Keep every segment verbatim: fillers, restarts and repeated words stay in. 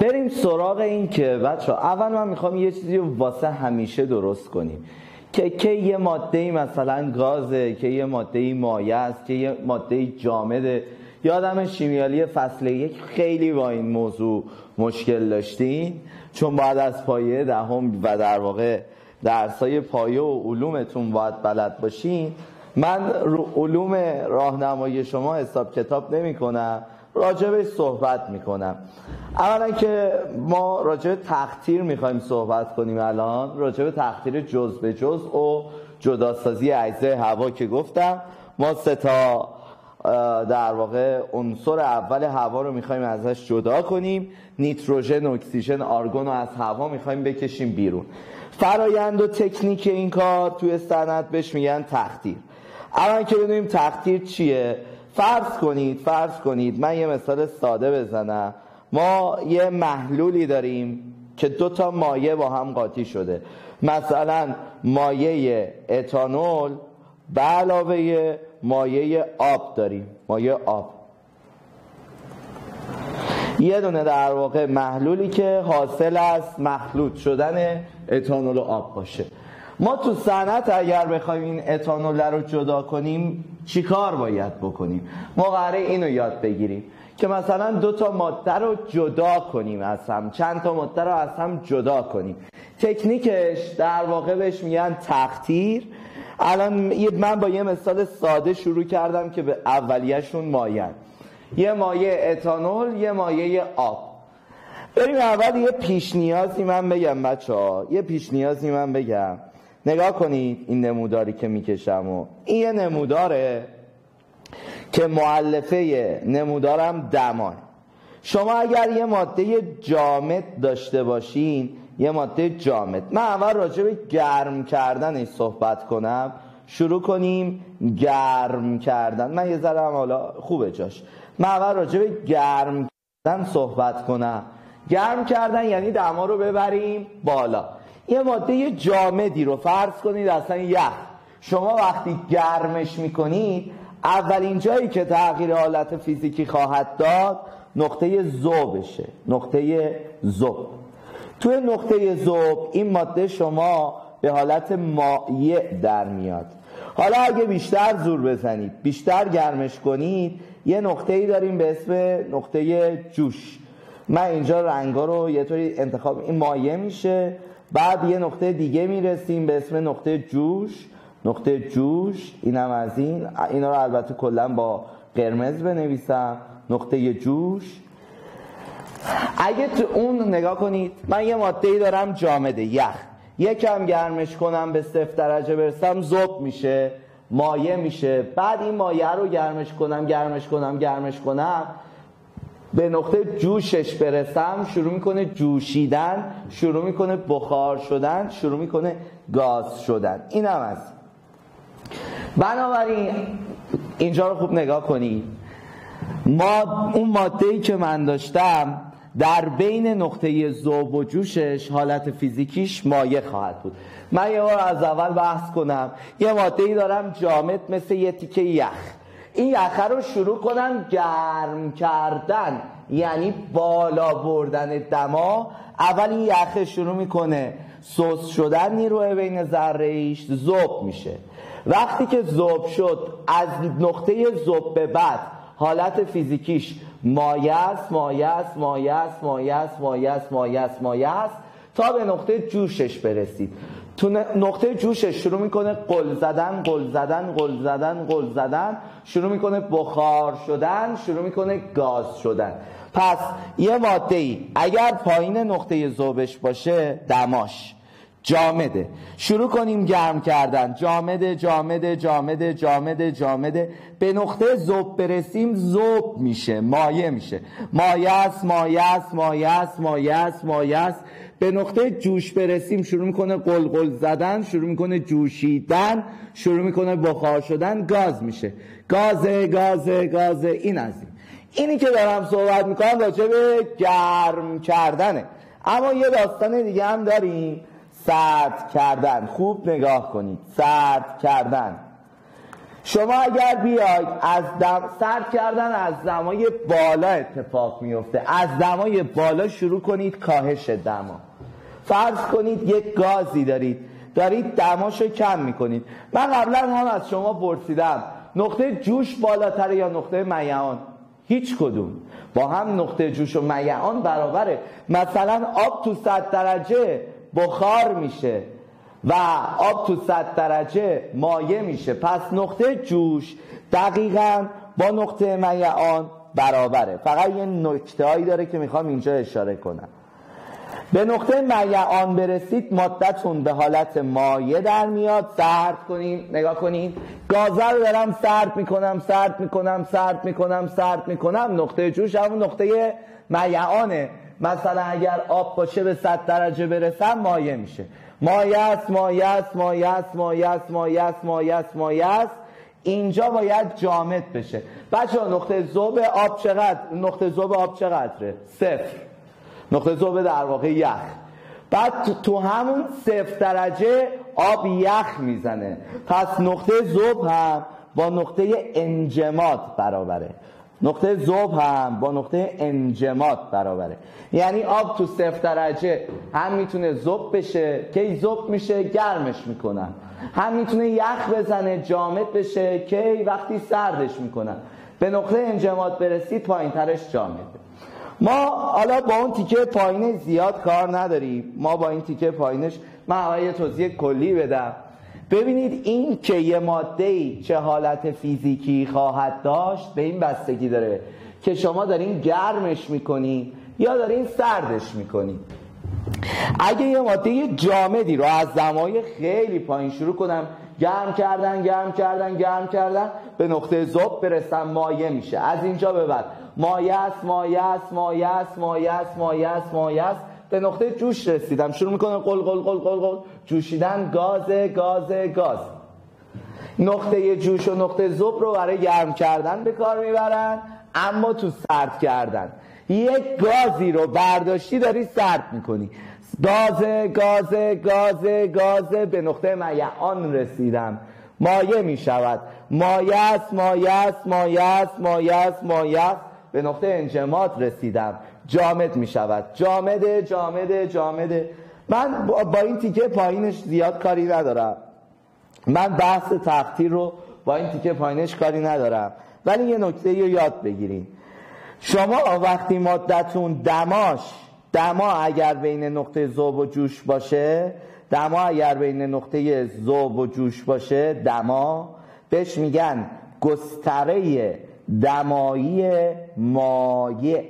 بریم سراغ این که بچه اول من میخوام یه چیزی رو واسه همیشه درست کنیم که که یه ماده‌ای مثلا گازه، که یه ماده‌ای مایع است، که یه ماده‌ای جامده. یادم شیمیایی فصل یک خیلی با این موضوع مشکل داشتین، چون بعد از پایه دهم و در واقع درسای پایه و علومتون باید بلد باشین. من رو علوم راهنمایی شما حساب کتاب نمی کنم، راجبش صحبت می کنم. اولا که ما راجب تقطیر می خواهیم صحبت کنیم. الان راجب تقطیر جزء به جزء و جداسازی اجزای هوا که گفتم، ما سه تا در واقع عنصر اول هوا رو می خواهیم ازش جدا کنیم. نیتروژن، اکسیژن، آرگون رو از هوا می خواهیم بکشیم بیرون. فرایند و تکنیک این کار توی صنعت بهش میگن تقطیر. الان که بدونیم تقطیر چیه، فرض کنید فرض کنید من یه مثال ساده بزنم. ما یه محلولی داریم که دو تا مایع با هم قاطی شده، مثلا مایع اتانول به علاوه مایع آب داریم، مایع آب. یه دونه در واقع محلولی که حاصل از مخلوط شدن اتانول و آب باشه. ما تو صنعت اگر بخوایم این اتانول رو جدا کنیم چی کار باید بکنیم؟ ما قراره اینو یاد بگیریم که مثلا دو تا ماده رو جدا کنیم از هم، چند تا ماده رو از هم جدا کنیم. تکنیکش در واقع بهش میگن تقطیر. الان من با یه مثال ساده شروع کردم که به اولیه‌شون مایع، یه مایع اتانول، یه مایع آب. بریم اول یه پیش نیازی من بگم بچه‌ها، یه پیش نیازی من بگم. نگاه کنید این نموداری که میکشم و این یه نموداره که مؤلفه نمودارم دماه. شما اگر یه ماده جامد داشته باشین، یه ماده جامد، من اول راجع به گرم کردنش صحبت کنم. شروع کنیم گرم کردن. من یه ذره هم حالا خوبه جاش. من اول راجع به گرم کردن صحبت کنم. گرم کردن یعنی دما رو ببریم بالا. یه ماده جامدی رو فرض کنید اصلا یخ، شما وقتی گرمش میکنید اولین جایی که تغییر حالت فیزیکی خواهد داد نقطه ذوبشه، نقطه ذوب. توی نقطه ذوب این ماده شما به حالت مایع در میاد. حالا اگه بیشتر زور بزنید، بیشتر گرمش کنید، یه نقطه‌ای داریم به اسم نقطه جوش. من اینجا رنگا رو یه طوری انتخاب، این مایع میشه، بعد یه نقطه دیگه میرسیم به اسم نقطه جوش. نقطه جوش اینم از این، اینا رو البته کلا با قرمز بنویسم. نقطه جوش. اگه تو اون نگاه کنید، من یه ماده‌ای دارم جامده، یخ، یکم گرمش کنم به صفر درجه برسم ذوب میشه، مایع میشه. بعد این مایع رو گرمش کنم گرمش کنم گرمش کنم به نقطه جوشش برسم، شروع میکنه جوشیدن، شروع میکنه بخار شدن، شروع میکنه گاز شدن. این هم از بنابراین اینجا رو خوب نگاه کنید. ما اون ماده‌ای که من داشتم در بین نقطه ذوب و جوشش حالت فیزیکیش مایع خواهد بود. من یه بار از اول بحث کنم. یه ماده‌ای دارم جامد مثل یه تیکه یخ. این یخ رو شروع کنم گرم کردن، یعنی بالا بردن دما. اول این یخ شروع میکنه سوس شدن، نیروی بین ذره ایش ذوب میشه. وقتی که ذوب شد از نقطه ذوب به بعد حالت فیزیکیش مایع است، مایع است، مایع است، مایع است، مایع است، مایع است، مایع است، تا به نقطه جوشش برسید. تو نقطه جوشش شروع میکنه قل زدن، قل زدن، قل زدن، قل زدن، شروع میکنه بخار شدن، شروع میکنه گاز شدن. پس یه ماده‌ای اگر پایین نقطه ذوبش باشه دماش جامده، شروع کنیم گرم کردن، جامده جامده جامده جامده جامده، به نقطه ذوب برسیم ذوب میشه، مایع میشه، مایع است، مایع است، مایع است، مایع است، مایع است. به نقطه جوش برسیم شروع میکنه قلقل زدن، شروع میکنه جوشیدن، شروع میکنه بخار شدن، گاز میشه، گازه گازه گازه. این از این. اینی که دارم صحبت میکنم راجع به گرم کردنه. اما یه داستان دیگه هم داریم، سرد کردن. خوب نگاه کنید، سرد کردن. شما اگر بیاید از دم سرد کردن از دمای بالا اتفاق میفته، از دمای بالا شروع کنید کاهش دما. فرض کنید یک گازی دارید دارید دماشو کم میکنید. من قبلا هم از شما پرسیدم نقطه جوش بالاتره یا نقطه میعان؟ هیچ کدوم. با هم نقطه جوش و میعان برابره. مثلا آب تو صد درجه بخار میشه و آب تو صد درجه مایع میشه، پس نقطه جوش دقیقاً با نقطه میعان برابره. فقط یه نکته هایی داره که میخوام اینجا اشاره کنم. به نقطه میعان برسید ماده‌تون به حالت مایع در میاد. سرد کنین، نگاه کنین، گازه رو دارم سرد میکنم سرد میکنم سرد میکنم سرد میکنم، نقطه جوش همون نقطه میعانه. مثلا اگر آب باشه به صد درجه برسم مایع میشه. مایع است مایع است مایع است مایع است مایع است مایع است مایع است. اینجا باید جامد بشه. بچه‌ها نقطه ذوب آب چقدر؟ نقطه ذوب آب چقدره؟ صفر. نقطه ذوب در واقع یخ. بعد تو همون صفر درجه آب یخ میزنه، پس نقطه ذوب هم با نقطه انجماد برابره. نقطه ذوب هم با نقطه انجماد برابره. یعنی آب تو صفر درجه هم میتونه ذوب بشه، که ذوب میشه گرمش میکنن، هم میتونه یخ بزنه جامد بشه که وقتی سردش میکنن. به نقطه انجماد برسید پایین ترش جامده. ما حالا با اون تیکه پایین زیاد کار نداریم، ما با این تیکه پایینش من اول یه توضیح کلی بدم. ببینید این که یه ماده‌ای چه حالت فیزیکی خواهد داشت به این بستگی داره که شما دارین گرمش میکنی یا دارین سردش میکنی. اگه یه ماده جامدی رو از دمای خیلی پایین شروع کنم گرم کردن گرم کردن گرم کردن به نقطه ذوب برسم مایع میشه. از اینجا به بعد مایع است مایع است مایع است مایع است مایع است مایع است به نقطه جوش رسیدم، شروع میکنه قل قل قل قل قل جوشیدن، گاز گاز گاز. نقطه جوش و نقطه ذوب رو برای گرم کردن به کار میبرن، اما تو سرد کردن یک گازی رو برداشتی داری سرد میکنی. گاز گاز گاز گاز به نقطه میعان رسیدم مایع میشود. مایع است مایع است مایع است مایع است مایع است به نقطه انجماد رسیدم جامد میشود. جامده جامده جامده. من با این تیکه پایینش زیاد کاری ندارم، من بحث تقطیر رو با این تیکه پایینش کاری ندارم، ولی یه نکته رو یاد بگیرید. شما وقتی ماده‌تون دماش دما اگر بین نقطه ذوب و جوش باشه، دما اگر بین نقطه ذوب و جوش باشه، دما بهش میگن گستره دمایی مایع.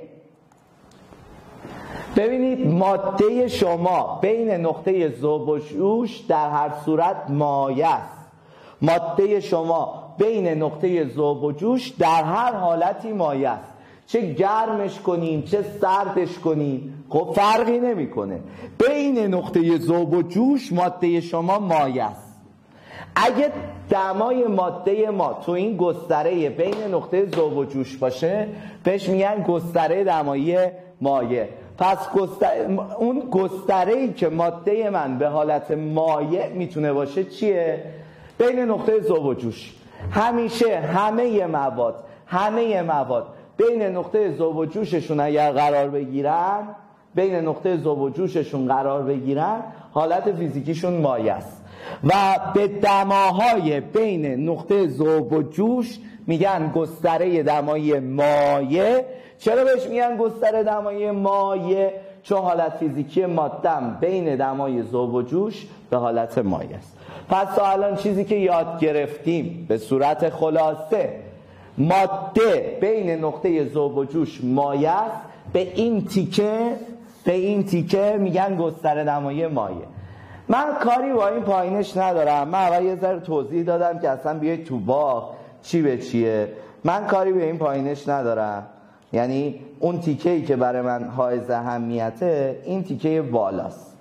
ببینید ماده شما بین نقطه ذوب و جوش در هر صورت مایع است. ماده شما بین نقطه ذوب و جوش در هر حالتی مایع است. چه گرمش کنیم چه سردش کنیم خب فرقی نمیکنه. بین نقطه ذوب و جوش ماده شما مایع است. اگه دمای ماده ما تو این گستره بین نقطه ذوب و جوش باشه بهش میگن گستره دمایی مایع. پس گستره، اون گستره‌ای که ماده من به حالت مایع میتونه باشه چیه؟ بین نقطه ذوب و جوش. همیشه همه مواد همه مواد بین نقطه ذوب و جوششون اگر قرار بگیرن بین نقطه ذوب و جوششون قرار بگیرن حالت فیزیکیشون مایع است و به دماهای بین نقطه ذوب و جوش میگن گستره دمایی مایع. چرا بهش میگن گستره دمایی مایع؟ چون حالت فیزیکی ماده‌ام بین دمای ذوب و جوش به حالت مایع است. پس الان چیزی که یاد گرفتیم به صورت خلاصه، ماده بین نقطه ذوب و جوش مایع است. به این تیکه به این تیکه میگن گستره دمایی مایع. من کاری با این پایینش ندارم، من اول یه ذره توضیح دادم که اصلا بیاید تو باغ چی به چیه. من کاری به این پایینش ندارم، یعنی اون تیکه‌ای که برای من حائز اهمیته این تیکه بالاست.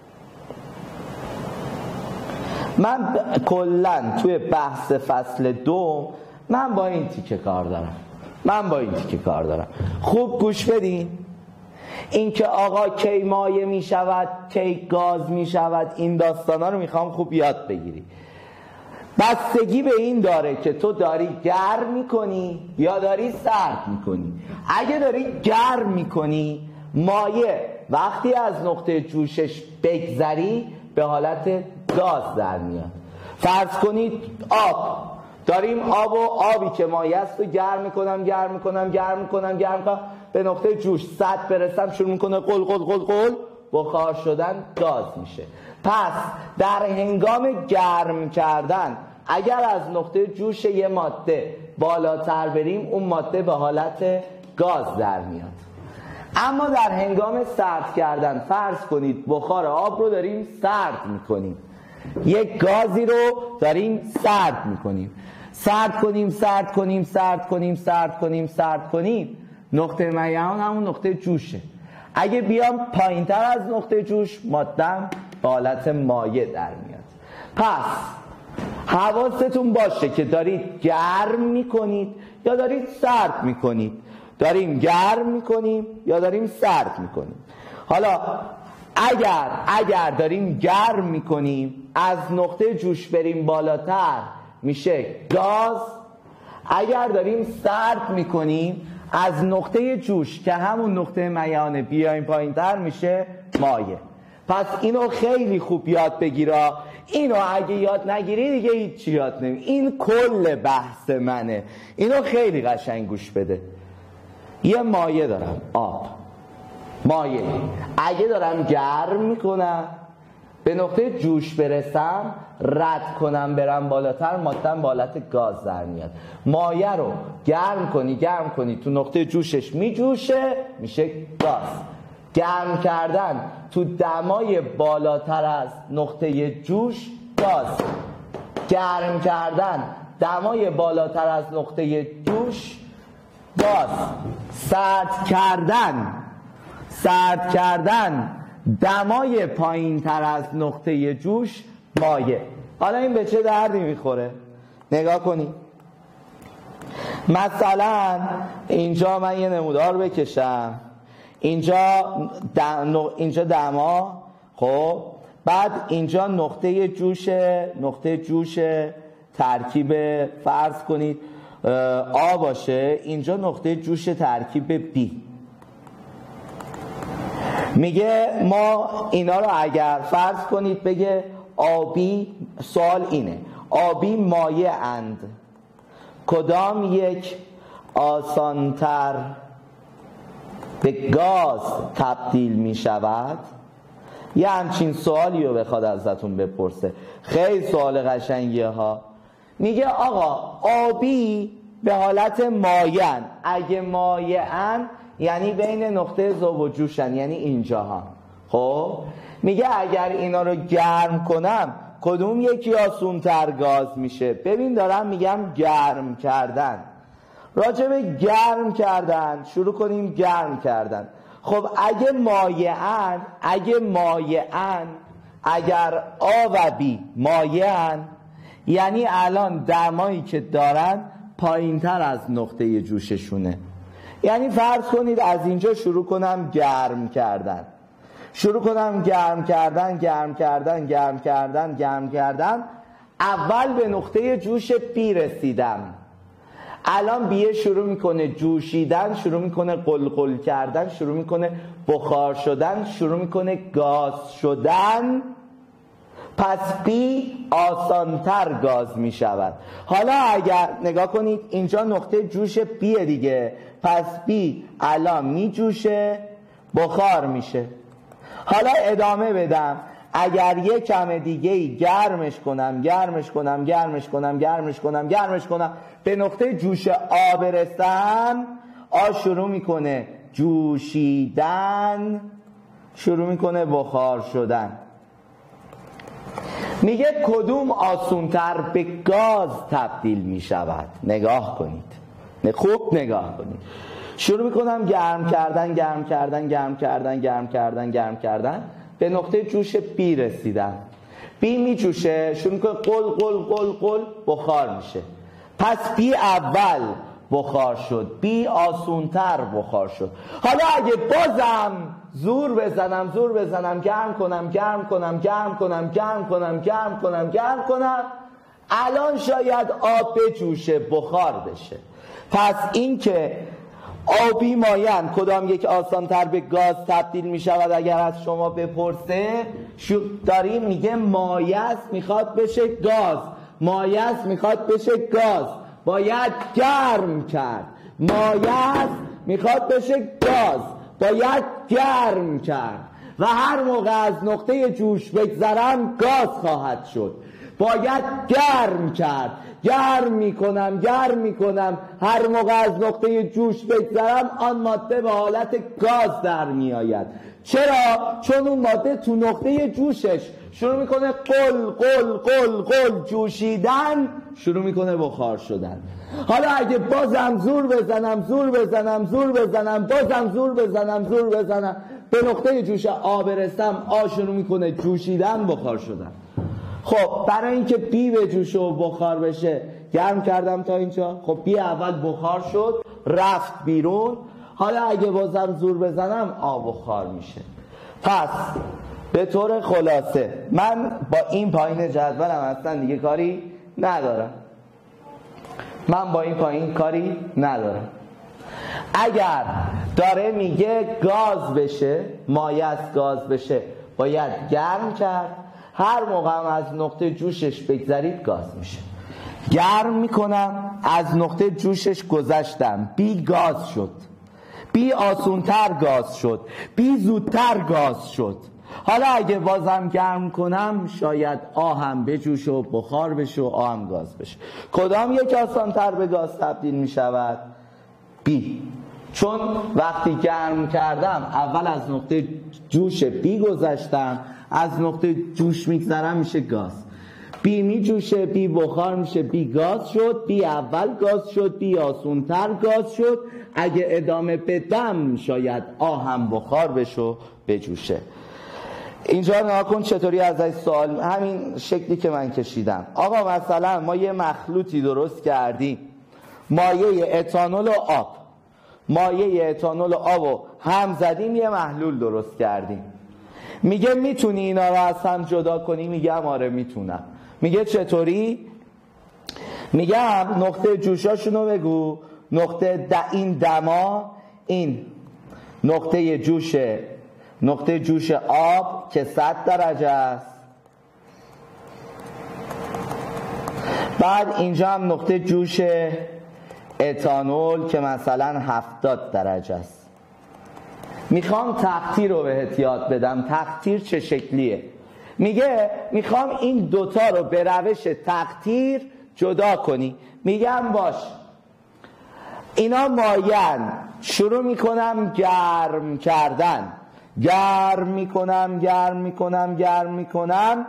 من کلا توی بحث فصل دوم من با این تیکه کار دارم من با این تیکه کار دارم خوب گوش بدین. این که آقا کی مایع می شود کی گاز می شود این داستانا رو میخوام خوب یاد بگیری. بستگی به این داره که تو داری گرم میکنی یا داری سرد میکنی. اگه داری گرم میکنی، مایع وقتی از نقطه جوشش بگذری به حالت گاز در میاد. فرض کنید آب داریم، آب و آبی که مایع است و گرم میکنم گرم میکنم گرم میکنم گرم میکنم به نقطه جوش صد برسم، شروع میکنه قل قل قل قل بخار شدن، گاز میشه. پس در هنگام گرم کردن اگر از نقطه جوش یه ماده بالاتر بریم، اون ماده به حالت گاز در میاد. اما در هنگام سرد کردن فرض کنید بخار آب رو داریم سرد میکنیم، یک گازی رو داریم سرد میکنیم، سرد کنیم سرد کنیم سرد کنیم سرد کنیم سرد کنیم، نقطه میعان همون نقطه جوشه. اگه بیام پایین تر از نقطه جوش، مادم به حالت مایع در میاد. پس حواستون باشه که دارید گرم میکنید یا دارید سرد میکنید، داریم گرم میکنیم یا داریم سرد میکنیم. حالا اگر اگر داریم گرم میکنیم از نقطه جوش بریم بالاتر میشه گاز، اگر داریم سرد میکنیم از نقطه جوش که همون نقطه میانه بیایم پایین تر میشه مایع. پس اینو خیلی خوب یاد بگیرا. اینو اگه یاد نگیری دیگه هیچ یاد نمی. این کل بحث منه. اینو خیلی قشنگ گوش بده. یه مایع دارم، آب مایع، اگه دارم گرم میکنم به نقطه جوش برسم، رد کنم برم بالاتر، مادم به حالت گاز در میاد. مایع رو گرم کنی گرم کنی تو نقطه جوشش میجوشه میشه گاز. گرم کردن تو دمای بالاتر از نقطه جوش گاز. گرم کردن دمای بالاتر از نقطه جوش گاز. سرد کردن سرد کردن دمای پایین تر از نقطه جوش مایع. حالا این به چه دردی میخوره؟ نگاه کنید. مثلا اینجا من یه نمودار بکشم، اینجا دم، اینجا دما، خب بعد اینجا نقطه جوش نقطه جوش ترکیب فرض کنید آ باشه، اینجا نقطه جوش ترکیب بی. میگه ما اینا رو اگر فرض کنید بگه آبی، سوال اینه آبی مایع اند، کدام یک آسانتر به گاز تبدیل می شود؟ یه همچین سوالی رو بخواد ازتون بپرسه. خیلی سوال قشنگیه ها. میگه آقا آبی به حالت مایعن، اگه مایعن یعنی بین نقطه ذوب و جوشن، یعنی اینجا ها. خب میگه اگر اینا رو گرم کنم کدوم یکی آسونتر گاز میشه؟ ببین دارم میگم گرم کردن. راجع به گرم کردن شروع کنیم گرم کردن. خب اگه مایعن اگه مایعن اگر آ و بی مایعن یعنی الان دمایی که دارن پایین تر از نقطه جوششونه. یعنی فرض کنید از اینجا شروع کنم گرم کردن شروع کنم گرم کردن گرم کردن گرم کردن گرم کردن اول به نقطه جوش بی رسیدم. الان بیه شروع میکنه جوشیدن، شروع میکنه قلقل کردن، شروع میکنه بخار شدن، شروع میکنه گاز شدن. پس بی آسانتر گاز میشود. حالا اگر نگاه کنید اینجا نقطه جوش بیه دیگه، پس بی الان میجوشه بخار میشه. حالا ادامه بدم، اگر یک کم دیگه ای گرمش کنم گرمش کنم گرمش کنم گرمش کنم گرمش کنم به نقطه جوش آ برسم، آ شروع میکنه جوشیدن، شروع میکنه بخار شدن. میگه کدوم آسونتر به گاز تبدیل میشود؟ نگاه کنید، خوب نگاه کنید. شروع میکنم گرم کردن گرم کردن گرم کردن گرم کردن گرم کردن به نقطه جوش بی رسیدم. بی میجوشه، شروع میکنه قل قل قل قل بخار میشه. پس بی اول بخار شد، بی آسونتر بخار شد. حالا اگه بازم زور بزنم زور بزنم گرم کنم گرم کنم گرم کنم گرم کنم گرم کنم گرم کنم الان شاید آب بجوشه، بخار بشه. پس این که آبی مایند کدام یک آسانتر به گاز تبدیل می شود اگر از شما بپرسه، داریم میگه مایست میخواد بشه گاز، مایست میخواد بشه گاز، باید گرم کرد. مایست میخواد بشه گاز، باید گرم کرد و هر موقع از نقطه جوش بگذرم گاز خواهد شد. باید گرم کرد، گرم میکنم گرم میکنم هر موقع از نقطه جوش بگذرم آن ماده به حالت گاز در میآید. چرا؟ چون اون ماده تو نقطه جوشش شروع میکنه قل قل قل قل جوشیدن، شروع میکنه بخار شدن. حالا اگه بازم زور بزنم زور بزنم زور بزنم بازم زور بزنم زور بزنم به نقطه جوش آب برسم، آ شروع میکنه جوشیدن، بخار شدن. خب برای اینکه بی به جوش و بخار بشه گرم کردم تا اینجا. خب بی اول بخار شد رفت بیرون، حالا اگه بازم زور بزنم آب بخار میشه. پس به طور خلاصه من با این پایین جدولم اصلا دیگه کاری ندارم. من با این پایین کاری ندارم. اگر داره میگه گاز بشه، مایست گاز بشه، باید گرم کرد. هر موقع هم از نقطه جوشش بگذرید گاز میشه. گرم میکنم، از نقطه جوشش گذشتم، بی گاز شد، بی آسونتر گاز شد، بی زودتر گاز شد. حالا اگه بازم گرم کنم شاید آهم بجوشه و بخار بشه و آهم گاز بشه. کدام یک آسانتر به گاز تبدیل میشود؟ بی. چون وقتی گرم کردم اول از نقطه جوش بی گذشتم، از نقطه جوش میگذرم میشه گاز. بی می جوشه، بی بخار میشه، بی گاز شد. بی اول گاز شد، بی آسونتر گاز شد. اگه ادامه بدم شاید آهم بخار بشه و بجوشه. اینجا نگاه کن چطوری ازش سوال، همین شکلی که من کشیدم. آقا مثلا ما یه مخلوطی درست کردیم، مایع اتانول و آب، مایع اتانول و آب و هم زدیم یه محلول درست کردیم. میگه میتونی اینا رو از هم جدا کنی؟ میگم آره میتونم. میگه چطوری؟ میگم نقطه جوشاشونو بگو. نقطه د... این دما، این نقطه جوش، نقطه جوش آب که صد درجه است. بعد اینجا هم نقطه جوش اتانول که مثلا هفتاد درجه است. میخوام تقطیر رو بهت یاد بدم. تقطیر چه شکلیه؟ میگه میخوام این دوتا رو به روش تقطیر جدا کنی. میگم باش، اینا مایعن، شروع میکنم گرم کردن، گرم میکنم گرم میکنم گرم میکنم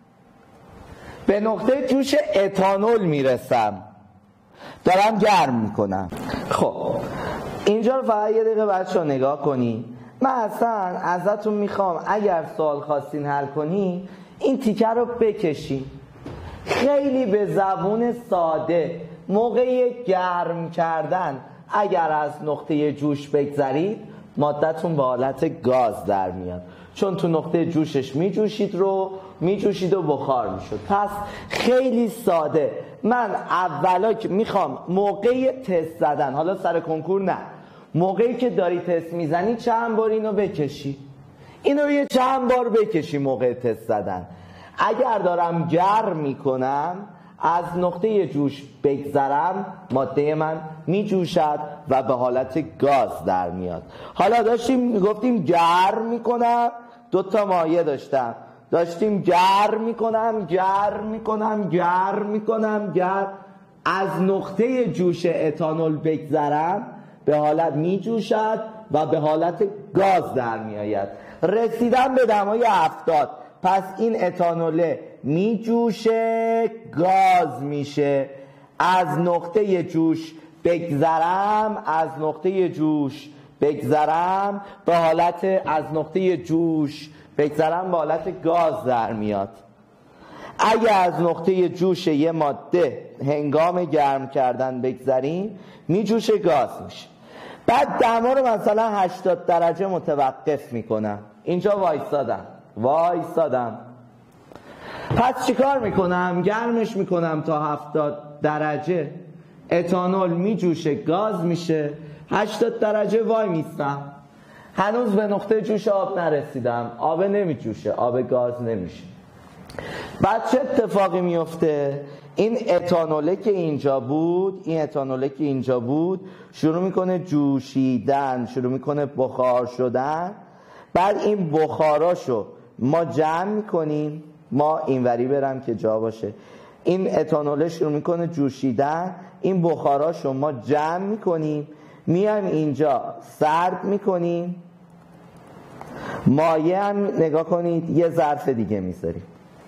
به نقطه جوش اتانول میرسم، دارم گرم میکنم. خب اینجا رو فقط یه دقیقه بچه ها نگاه کنی. من اصلا ازتون میخوام اگر سوال خواستین حل کنی این تیکه رو بکشی خیلی به زبون ساده. موقع گرم کردن اگر از نقطه جوش بگذرید مادتون به حالت گاز در میاد، چون تو نقطه جوشش میجوشید رو میجوشید و بخار میشد. پس خیلی ساده. من اولا که میخوام موقع تست زدن، حالا سر کنکور نه، موقعی که داری تست میزنی چند بار اینو بکشی، اینو یه چند بار بکشی موقع تست زدن. اگر دارم گرم میکنم از نقطه جوش بگذرم ماده من میجوشد و به حالت گاز در میاد. حالا داشتیم گفتیم گرم میکنم، دوتا مایع داشتم، داشتیم گرم میکنم گرم میکنم گرم میکنم گرم از نقطه جوش اتانول بگذرم به حالت میجوشد و به حالت گاز در میآید. رسیدم به دمای هفتاد، پس این اتانوله میجوشه گاز میشه. از نقطه جوش بگذرم از نقطه جوش بگذرم به حالت از نقطه جوش بگذرم به حالت گاز در میاد. اگه از نقطه جوش یه ماده هنگام گرم کردن بگذریم میجوشه گاز میشه. بعد دما رو مثلا هشتاد درجه متوقف میکنم. اینجا وایسادم وایسادم پس چیکار میکنم؟ گرمش میکنم تا هفتاد درجه، اتانول میجوشه، گاز میشه. هشتاد درجه وای میستم، هنوز به نقطه جوش آب نرسیدم، آب نمیجوشه، آب گاز نمیشه. بعد چه اتفاقی میفته؟ این اتانوله که اینجا بود، این اتانوله که اینجا بود شروع میکنه جوشیدن، شروع میکنه بخار شدن. بعد این بخاراشو ما جمع میکنیم، ما اینوری برم که جا باشه، این اتانوله شروع میکنه جوشیدن، این بخاراشو ما جمع میکنیم، میایم اینجا سرد میکنیم، مایع هم نگاه کنید یه ظرف دیگه میذاریم.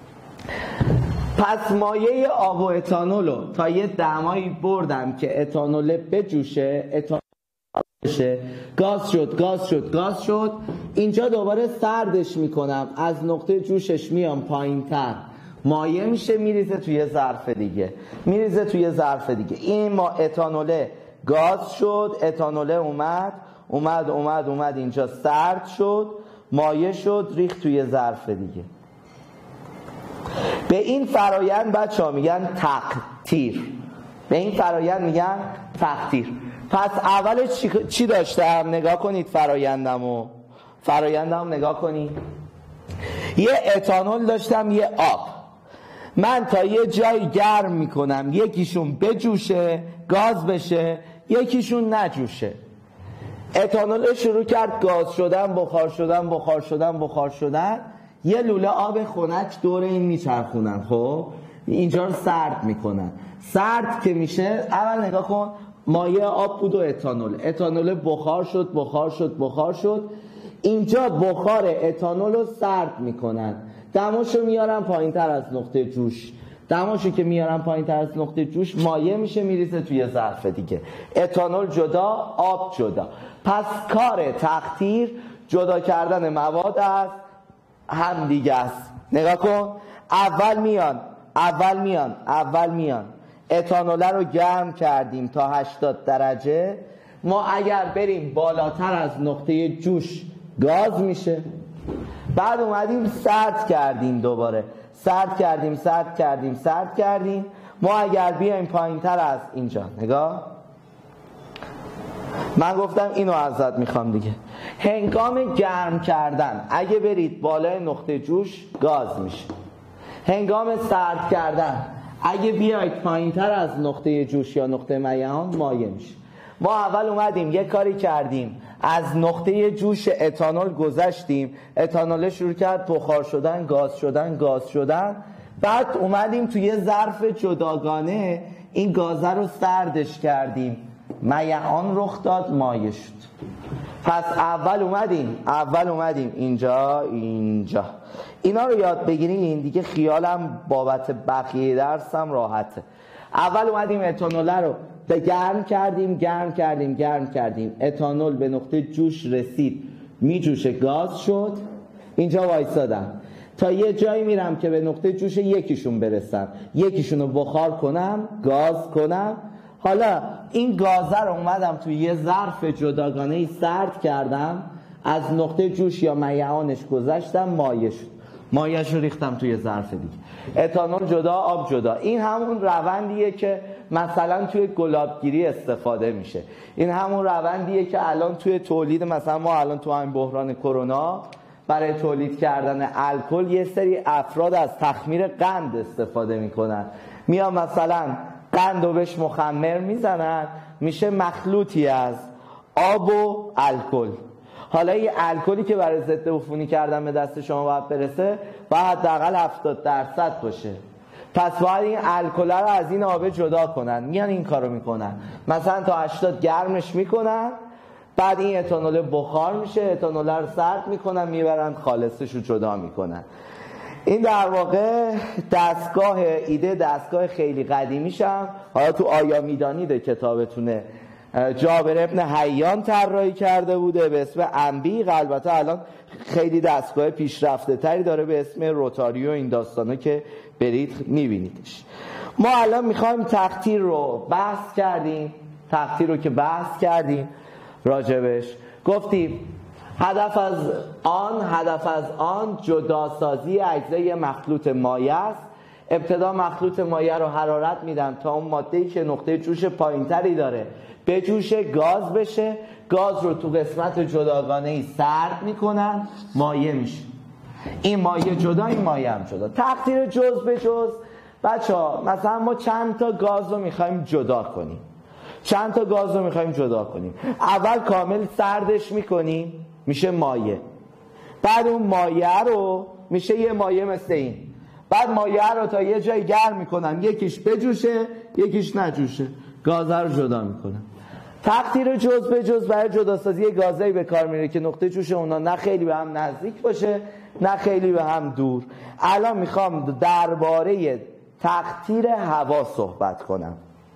پس مایع آب و اتانولو تا یه دمایی بردم که اتانوله بجوشه، اتانول بشه، گاز شد گاز شد گاز شد. اینجا دوباره سردش میکنم، از نقطه جوشش میام پایین تر، مایع میشه، میریزه توی ظرف دیگه، میریزه توی ظرف دیگه. این ما اتانوله گاز شد، اتانوله اومد اومد اومد اومد اینجا سرد شد، مایع شد، ریخت توی ظرف دیگه. به این فرایند بچه ها میگن تقطیر، به این فرایند میگن تقطیر. پس اولش چی, چی داشتم؟ نگاه کنید فرایندمو، فرایندم نگاه کنید. یه اتانول داشتم، یه آب. من تا یه جایی گرم میکنم، یکیشون بجوشه گاز بشه، یکیشون نجوشه. اتانول شروع کرد گاز شدن، بخار شدن بخار شدن بخار شدن. یه لوله آب خنک دور این میچرخونن، خب اینجا رو سرد میکنن. سرد که میشه، اول نگاه کن، مایع آب بود و اتانول، اتانول بخار شد بخار شد بخار شد. اینجا بخار اتانول رو سرد میکنن، دماشو میارن پایین تر از نقطه جوش، دماشو که میارن پایین تر از نقطه جوش مایع میشه، میریزه توی ظرف دیگه. اتانول جدا، آب جدا. پس کار تقطیر جدا کردن مواد از هم دیگه است. نگاه کن، اول میان اول میان اول میان اتانوله رو گرم کردیم تا هشتاد درجه. ما اگر بریم بالاتر از نقطه جوش گاز میشه. بعد اومدیم سرد کردیم، دوباره سرد کردیم سرد کردیم سرد کردیم. ما اگر بیایم پایین تر از اینجا، نگاه، من گفتم اینو ازت میخوام دیگه، هنگام گرم کردن اگه برید بالای نقطه جوش گاز میشه. هنگام سرد کردن اگه بیاید پایین تر از نقطه جوش یا نقطه میعان مایع میشه. ما اول اومدیم یه کاری کردیم، از نقطه جوش اتانول گذشتیم، اتانول شروع کرد بخار شدن گاز شدن گاز شدن. بعد اومدیم توی ظرف جداگانه این گازه رو سردش کردیم، میعان رخ داد، مایع شد. پس اول اومدیم اول اومدیم اینجا اینجا اینا رو یاد بگیرین دیگه، خیالم بابت بقیه درسم راحته. اول اومدیم اتانول رو به گرم کردیم گرم کردیم گرم کردیم، اتانول به نقطه جوش رسید، میجوشه، گاز شد. اینجا وایسادم تا یه جایی میرم که به نقطه جوش یکیشون برسم، یکیشون رو بخار کنم، گاز کنم. حالا این گازه رو اومدم توی یه ظرف جداگانه‌ای سرد کردم، از نقطه جوش یا میعانش گذشتم، مایع شد، مایعش رو ریختم توی ظرف دیگه. اتانول جدا، آب جدا. این همون روندیه که مثلا توی گلابگیری استفاده میشه. این همون روندیه که الان توی تولید، مثلا ما الان تو همین بحران کرونا برای تولید کردن الکل یه سری افراد از تخمیر قند استفاده میکنن. میان مثلا قند رو بهش مخمر میزنن، میشه مخلوطی از آب و الکل. حالا این الکلی که برای ضد عفونی کردن به دست شما باید برسه، باید حداقل هفتاد درصد باشه. پس باید این الکل رو از این آب جدا کنن. میان این کارو میکنن، مثلا تا هشتاد گرمش میکنن، بعد این اتانول بخار میشه، اتانول رو سرد میکنن، میبرن خالصش رو جدا میکنن. این در واقع دستگاه، ایده دستگاه خیلی قدیمیشم. حالا تو آیا میدانید کتابتونه، جابر ابن حیان طراحی کرده بوده به اسم انبیق. البته الان خیلی دستگاه پیشرفته تری داره به اسم روتاری و این داستانا که برید میبینیدش. ما الان میخوایم تقطیر رو بحث کردیم، تقطیر رو که بحث کردیم راجبش، گفتیم هدف از آن هدف از آن جداسازی اجزای مخلوط مایع است. ابتدا مخلوط مایع رو حرارت میدم تا اون ماده‌ای که نقطه جوش پایینتری داره به جوش گاز بشه. گاز رو تو قسمت جداگانه‌ای سرد میکنن، مایع میشه. این مایع جدا، این مایع هم جدا. تقدیر جز به جز. بچه‌ها مثلا ما چند تا گاز رو میخوایم جدا کنیم. چند تا گاز رو میخوایم جدا کنیم. اول کامل سردش میکنیم، میشه مایع. بعد اون مایع رو میشه یه مایع مثل این. بعد مایع رو تا یه جای گرم میکنم، یکیش بجوشه یکیش نجوشه، گاز رو جدا میکنم. تقدیر جز به جز برای جداسازی گازایی به کار میره که نقطه جوش اونا نه خیلی به هم نزدیک باشه نه خیلی به هم دور. الان میخوام درباره تقطیر هوا صحبت کنم.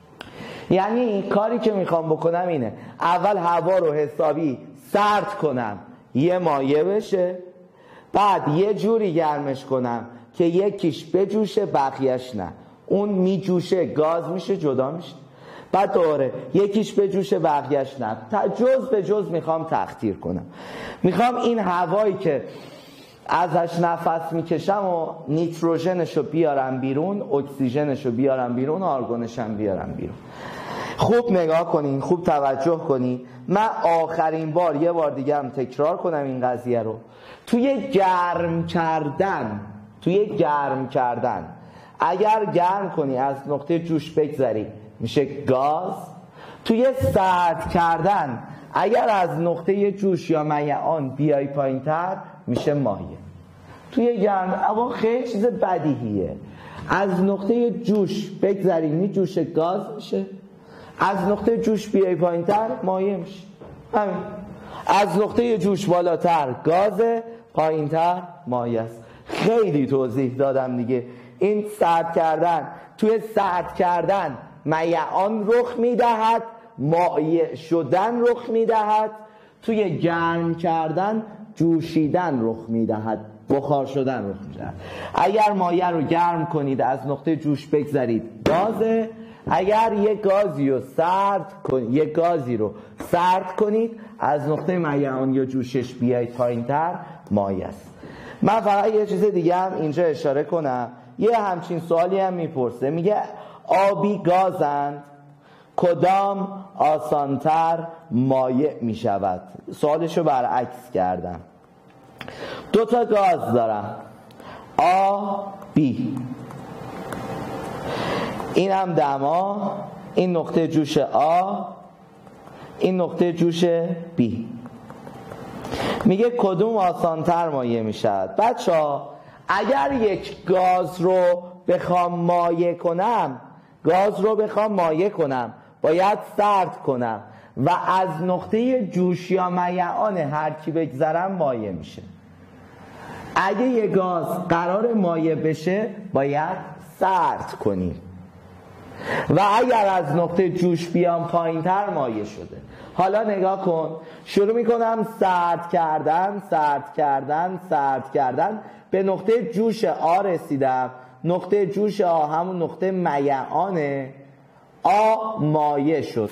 یعنی کاری که میخوام بکنم اینه، اول هوا رو حسابی سرد کنم یه مایع بشه، بعد یه جوری گرمش کنم که یکیش بجوشه بقیهش نه. اون میجوشه گاز میشه جدا میشه، بعد دوره یکیش بجوشه بقیهش نه. جز به جز میخوام تقطیر کنم. میخوام این هوایی که ازش نفس میکشم و نیتروژنشو بیارم بیرون، اکسیژنشو بیارم بیرون، آرگونشم بیارم بیرون. خوب نگاه کنین، خوب توجه کنین. من آخرین بار یه بار دیگه هم تکرار کنم این قضیه رو. توی گرم کردن توی گرم کردن اگر گرم کنی از نقطه جوش بگذری میشه گاز. توی سرد کردن اگر از نقطه جوش یا میعان بیای پایین‌تر میشه مایع. توی گرم اما خیلی چیز بدیهیه. از نقطه جوش بگذری میجوشه گاز میشه، از نقطه جوش بیای پایین‌تر مایع میشه. همین. از نقطه جوش بالاتر گاز، پایین‌تر مایع است. خیلی توضیح دادم دیگه. این سرد کردن، توی سرد کردن میعان رخ میدهد، مایع شدن رخ میدهد. توی گرم کردن جوشیدن رخ میدهد، بخار شدن رخ میدهد. اگر مایع رو گرم کنید از نقطه جوش بگذارید گازه. اگر یک گازی رو سرد کنید یک گازی رو سرد کنید از نقطه میعان یا جوشش بیایید پایین‌تر مایع است. من فقط یه چیز دیگه هم اینجا اشاره کنم. یه همچین سوالی هم میپرسه، میگه آبی گازند کدام آسانتر مایع میشود؟ سوالشو برعکس کردم. دو تا گاز دارم آ بی، این هم دما، این نقطه جوش آ، این نقطه جوش بی. میگه کدوم آسانتر مایع میشود؟ بچه‌ها اگر یک گاز رو بخوام مایع کنم گاز رو بخوام مایع کنم باید سرد کنم و از نقطه جوش یا میعان هر کی بگذرم مایع میشه. اگه یه گاز قرار مایع بشه باید سرد کنیم و اگر از نقطه جوش بیام پایین‌تر مایع شده. حالا نگاه کن، شروع میکنم سرد کردن سرد کردن سرد کردن به نقطه جوش آ رسیدم. نقطه جوش آ همون نقطه میعانه. آ مایع شد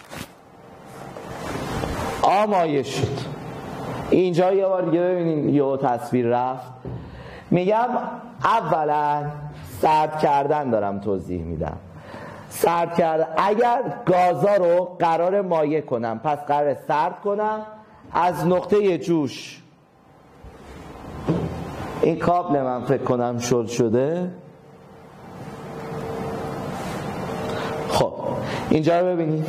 آ مایع شد. اینجا یه بار دیگه ببینید یه تصویر رفت. میگم اولا سرد کردن دارم توضیح میدم. سرد کردن اگر گازا رو قرار مایع کنم پس قرار سرد کنم از نقطه جوش. این کابل من فکر کنم شل شده. خب اینجا رو ببینید.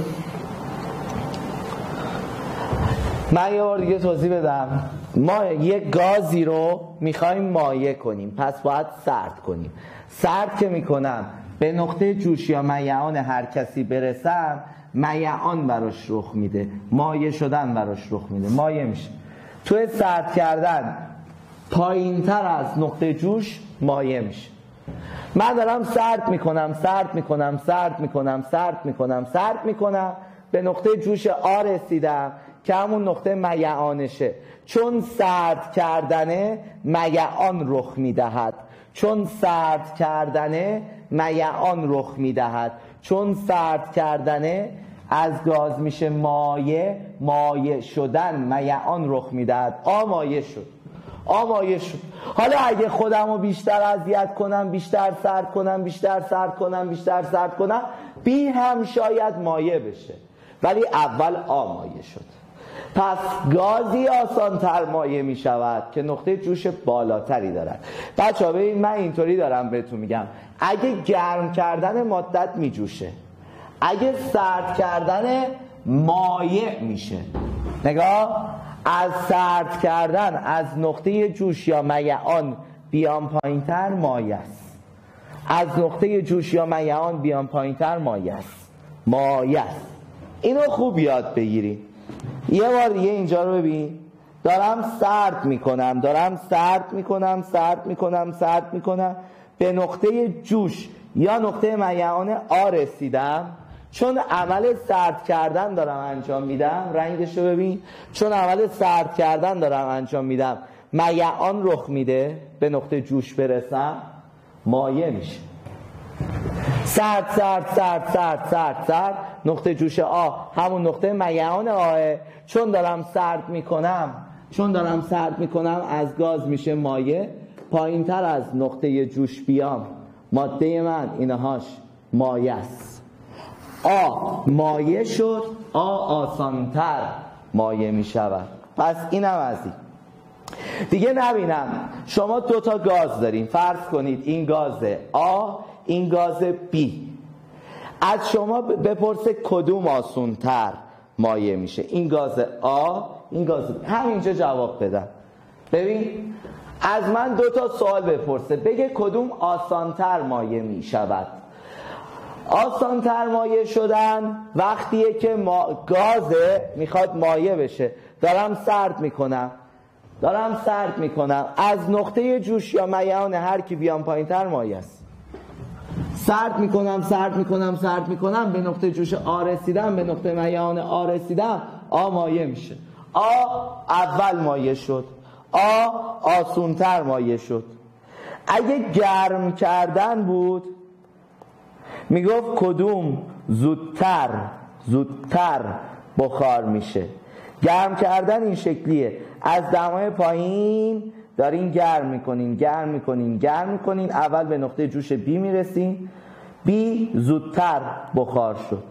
من یه بار دیگه توضیح بدم. ما یک گازی رو میخوایم مایع کنیم پس باید سرد کنیم. سرد که میکنم به نقطه جوش یا میعان هر کسی برسم میعان براش رخ میده، مایع شدن براش رخ میده، مایع میشه. توی سرد کردن پایین تر از نقطه جوش مایع میشه. من دارم سرد میکنم سرد میکنم سرد میکنم سرد میکنم سرد میکنم به نقطه جوش آ رسیدم که همون نقطه میعانشه. چون سرد کردنه میعان رخ میدهد. چون سرد کردنه میعان رخ میدهد. چون سرد کردنه از گاز میشه مایع، مایع شدن میعان رخ میدهد. آ مایع شد، آ مایع شد. حالا اگه خودم رو بیشتر اذیت کنم، بیشتر سرد کنم، بیشتر سرد کنم، بیشتر سرد کنم، بی هم شاید مایع بشه، ولی اول آ مایع شد. پس گازی آسان‌تر مایع می شود که نقطه جوش بالاتری دارد. بچه ها ببین، من اینطوری دارم بهتون میگم، اگه گرم کردن مادت می جوشه، اگه سرد کردن مایع میشه. نگاه، از سرد کردن از نقطه جوش یا میعان بیان پایینتر مایع است، از نقطه جوش یا میعان بیان پایینتر مایع است، مایع است. اینو خوب یاد بگیرید. یه بار دیگه اینجا رو ببین، دارم سرد میکنم، دارم سرد میکنم، سرد میکنم، سرد میکنم، به نقطه جوش یا نقطه میعان آ رسیدم. چون عمل سرد کردن دارم انجام میدم، رنگش رو ببین، چون عمل سرد کردن دارم انجام میدم، میعان رخ میده، به نقطه جوش برسم مایع میشه. سرد سرد سرد سرد سرد سرد، نقطه جوش آ همون نقطه میعان آه، چون دارم سرد میکنم، چون دارم سرد میکنم از گاز میشه مایع، پایین تر از نقطه جوش بیام، ماده من اینهاش مایع است. آ مایع شد، آ آسانتر مایع میشود. پس اینم از این دیگه. نبینم شما دوتا گاز دارین، فرض کنید این گاز آ، این گاز بی. از شما بپرسه کدوم آسانتر مایع میشه، این گاز آ، این گاز بی. همینجا جواب بدم. ببین، از من دوتا سوال بپرسه، بگه کدوم آسانتر مایع میشود. آسانتر مایع شدن وقتیه که ما گازه میخواد مایع بشه، دارم سرد میکنم، دارم سرد میکنم، از نقطه جوش یا میعان هر کی بیام پایینتر مایع است. سرد میکنم سرد میکنم سرد میکنم، به نقطه جوش آ رسیدم، به نقطه میعان آ رسیدم، آ مایع میشه. آ اول مایع شد، آ آسونتر مایع شد. اگه گرم کردن بود میگفت کدوم زودتر زودتر بخار میشه. گرم کردن این شکلیه، از دمای پایین دارین گرم میکنین گرم میکنین گرم میکنین، اول به نقطه جوش بی میرسین، بی زودتر بخار شد،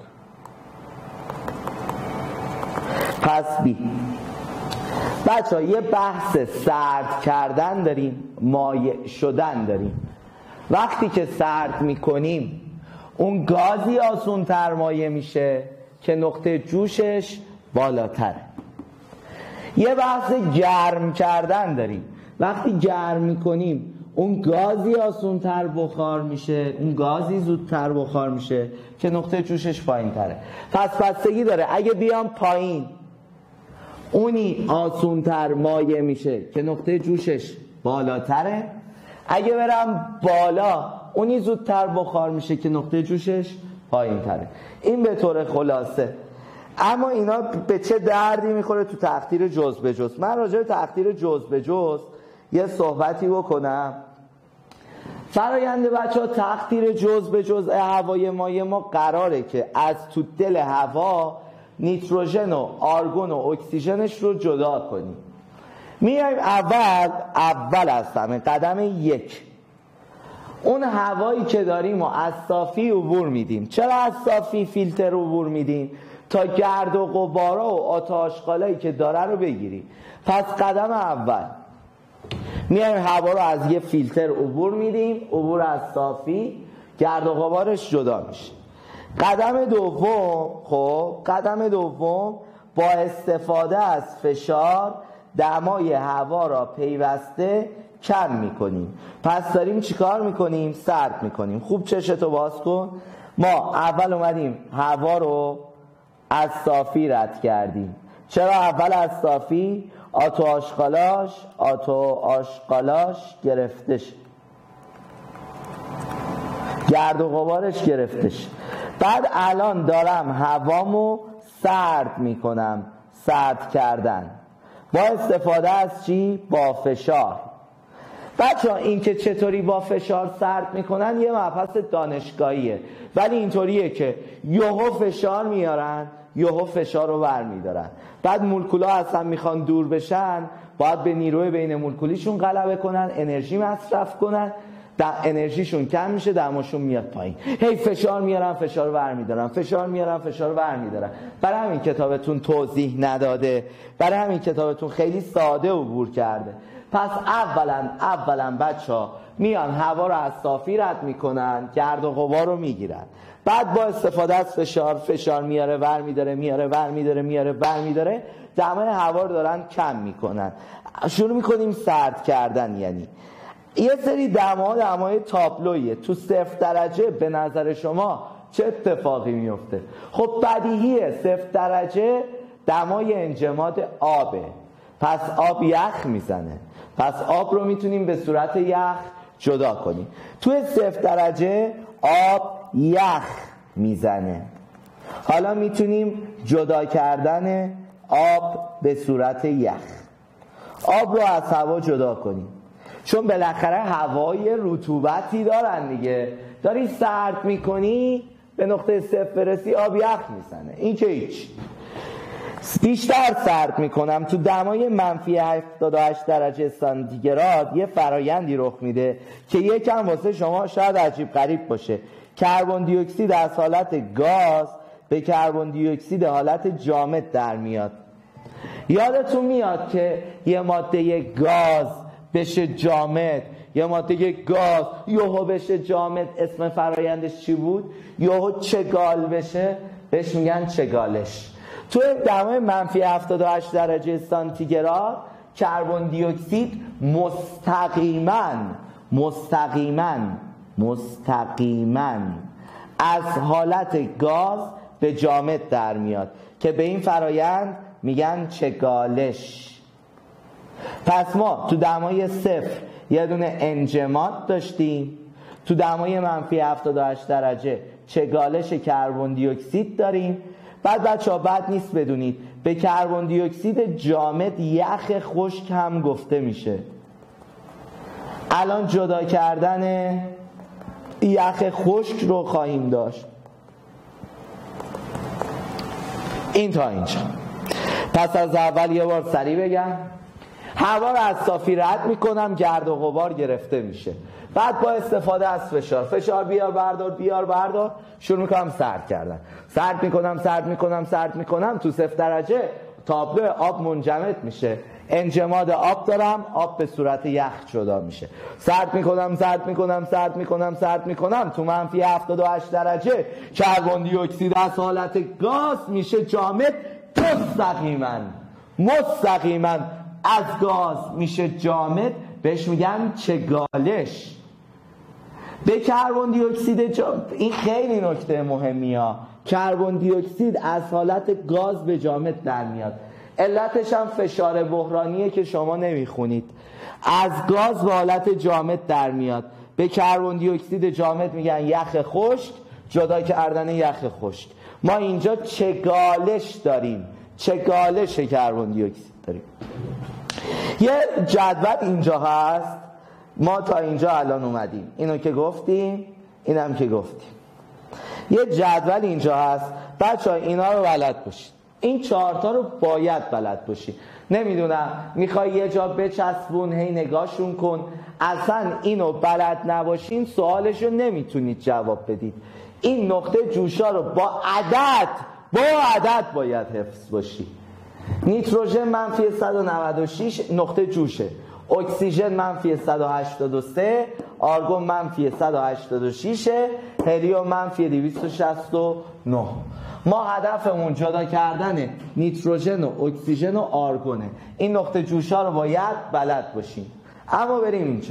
پس بی. بچه ها یه بحث سرد کردن داریم، مایع شدن داریم. وقتی که سرد میکنیم اون گازی آسونتر مایع میشه که نقطه جوشش بالاتره. یه بحث گرم کردن داریم. وقتی گرم میکنیم اون گازی آسونتر بخار میشه، اون گازی زودتر بخار میشه که نقطه جوشش پایین تره. پس بستگی داره، اگه بیام پایین اونی آسونتر مایع میشه که نقطه جوشش بالاتره، اگه برم بالا اونی زودتر بخار میشه که نقطه جوشش پایین تره. این به طور خلاصه. اما اینا به چه دردی میخوره تو تقدیر جز به جز؟ من راجع به تقدیر جز به جز یه صحبتی بکنم. فرآیند بچه ها، تقدیر جز به جز هوای مایع ما قراره که از تو دل هوا نیتروژن و آرگون و اکسیژنش رو جدا کنیم. میایم اول اول از همه قدم یک، اون هوایی که داریم و از صافی عبور میدیم. چرا از صافی فیلتر عبور میدیم؟ تا گرد و غبارا و آتش‌قالایی که داره رو بگیریم. پس قدم اول میایم هوا رو از یه فیلتر عبور میدیم، عبور از صافی، گرد و غبارش جدا میشه. قدم دوم، خب قدم دوم با استفاده از فشار دمای هوا را پیوسته کم میکنیم. پس داریم چیکار میکنیم؟ سرد میکنیم. خوب چشتو باز کن. ما اول اومدیم هوا رو از صافی رد کردیم. چرا اول از صافی؟ آتو آشغالاش آتو آشغالاش گرفتش، گرد و غبارش گرفتش. بعد الان دارم هوامو سرد میکنم. سرد کردن با استفاده از چی؟ با فشار. بچه ها این که چطوری با فشار سرد میکنن یه مبحث دانشگاهیه، ولی اینطوریه که یهو فشار میارن یهو فشار رو ور میدارن. بعد مولکولا اصلا میخوان دور بشن، باید به نیروی بین مولکولیشون غلبه کنن، انرژی مصرف کنن، در انرژیشون کم میشه، دماشون میاد پایین. هی فشار میارن فشار رو ور میدارن، فشار میارن فشار رو ور میدارن. برای همین کتابتون توضیح نداده، برای همین کتابتون خیلی ساده عبور کرده. پس اولا اولا بچه‌ها میان هوا رو از صافی رد میکنن، گرد و غبار رو میگیرن، بعد با استفاده از فشار فشار میاره ور میداره میاره ور میداره میاره ور میداره، دمای هوا رو دارن کم میکنن. شروع میکنیم سرد کردن. یعنی یه سری دما دمای تابلویه. تو صفر درجه به نظر شما چه اتفاقی میفته؟ خب بدیهیه، صفر درجه دمای انجماد آبه، پس آب یخ میزنه، پس آب رو میتونیم به صورت یخ جدا کنیم. توی صفر درجه آب یخ میزنه. حالا میتونیم جدا کردن آب به صورت یخ، آب رو از هوا جدا کنیم، چون بالاخره هوای رطوبتی دارن دیگه. داری سرد میکنی به نقطه صفر برسی آب یخ میزنه، این که هیچ. بیشتر سرد میکنم، تو دمای منفی هفتاد و هشت درجه سانتیگراد یه فرایندی رخ میده که یکم واسه شما شاید عجیب غریب باشه. کربن دی اکسید از حالت گاز به کربن دی اکسید حالت جامد در میاد. یادتون میاد که یه ماده گاز بشه جامد، یه ماده گاز یهو بشه جامد، اسم فرایندش چی بود؟ یهو چگال بشه، بهش میگن چگالش. تو دمای منفی هفتاد و هشت درجه سانتیگراد کربن دی اکسید مستقیما مستقیما مستقیما از حالت گاز به جامد در میاد که به این فرایند میگن چگالش. پس ما تو دمای صفر یه دونه انجماد داشتیم، تو دمای منفی هفتاد و هشت درجه چگالش کربن دی اکسید داریم. بعد بچه‌ها بد نیست بدونید به کربن دی اکسید جامد یخ خشک هم گفته میشه. الان جدا کردن یخ خشک رو خواهیم داشت. این تا اینجا. پس از اول یه بار سریع بگم، هوا رو از صافی رد میکنم، گرد و غبار گرفته میشه، بعد با استفاده از فشار فشار بیار بردار بیار بردار شروع میکنم سرد کردن. سرد میکنم سرد میکنم سرد میکنم، تو صفر درجه تابلو آب منجمد میشه، انجماد آب دارم، آب به صورت یخ جدا میشه. سرد میکنم سرد میکنم سرد میکنم سرد میکنم، تو منفی هفتاد و هشت درجه کربن دی اکسید از حالت گاز میشه جامد، مستقیما مستقیما از گاز میشه جامد، بهش میگن چگالش. به کربن دی اکسید جامد، این خیلی نکته مهمیه، کربن دی اکسید از حالت گاز به جامد در میاد. علتش هم فشار بحرانیه که شما نمیخونید. از گاز به حالت جامد در میاد، به کربن دی اکسید جامد میگن یخ خشک، جدا کردن یخ خشک. ما اینجا چگالش داریم، چگالش کربن دی اکسید داریم. یه جدول اینجا هست، ما تا اینجا الان اومدیم، اینو که گفتیم اینم که گفتیم. یه جدول اینجا هست بچه ها، اینا رو بلد باشید، این چهارتا رو باید بلد باشید. نمیدونم میخوای یه جا بچسبون هی نگاهشون کن، اصلا اینو بلد نباشین سوالش رو نمیتونید جواب بدید. این نقطه جوشا رو با عدد با عدد باید حفظ باشی. نیتروژن منفی صد و نود و شش نقطه جوشه، اکسیژن منفی صد و هشتاد و سه، آرگون منفی صد و هشتاد و شش، هلیوم منفی دویست و شصت و نه. ما هدفمون جدا کردن نیتروژن و اکسیژن و آرگونه. این نقطه جوشا رو باید بلد باشیم. اما بریم اینجا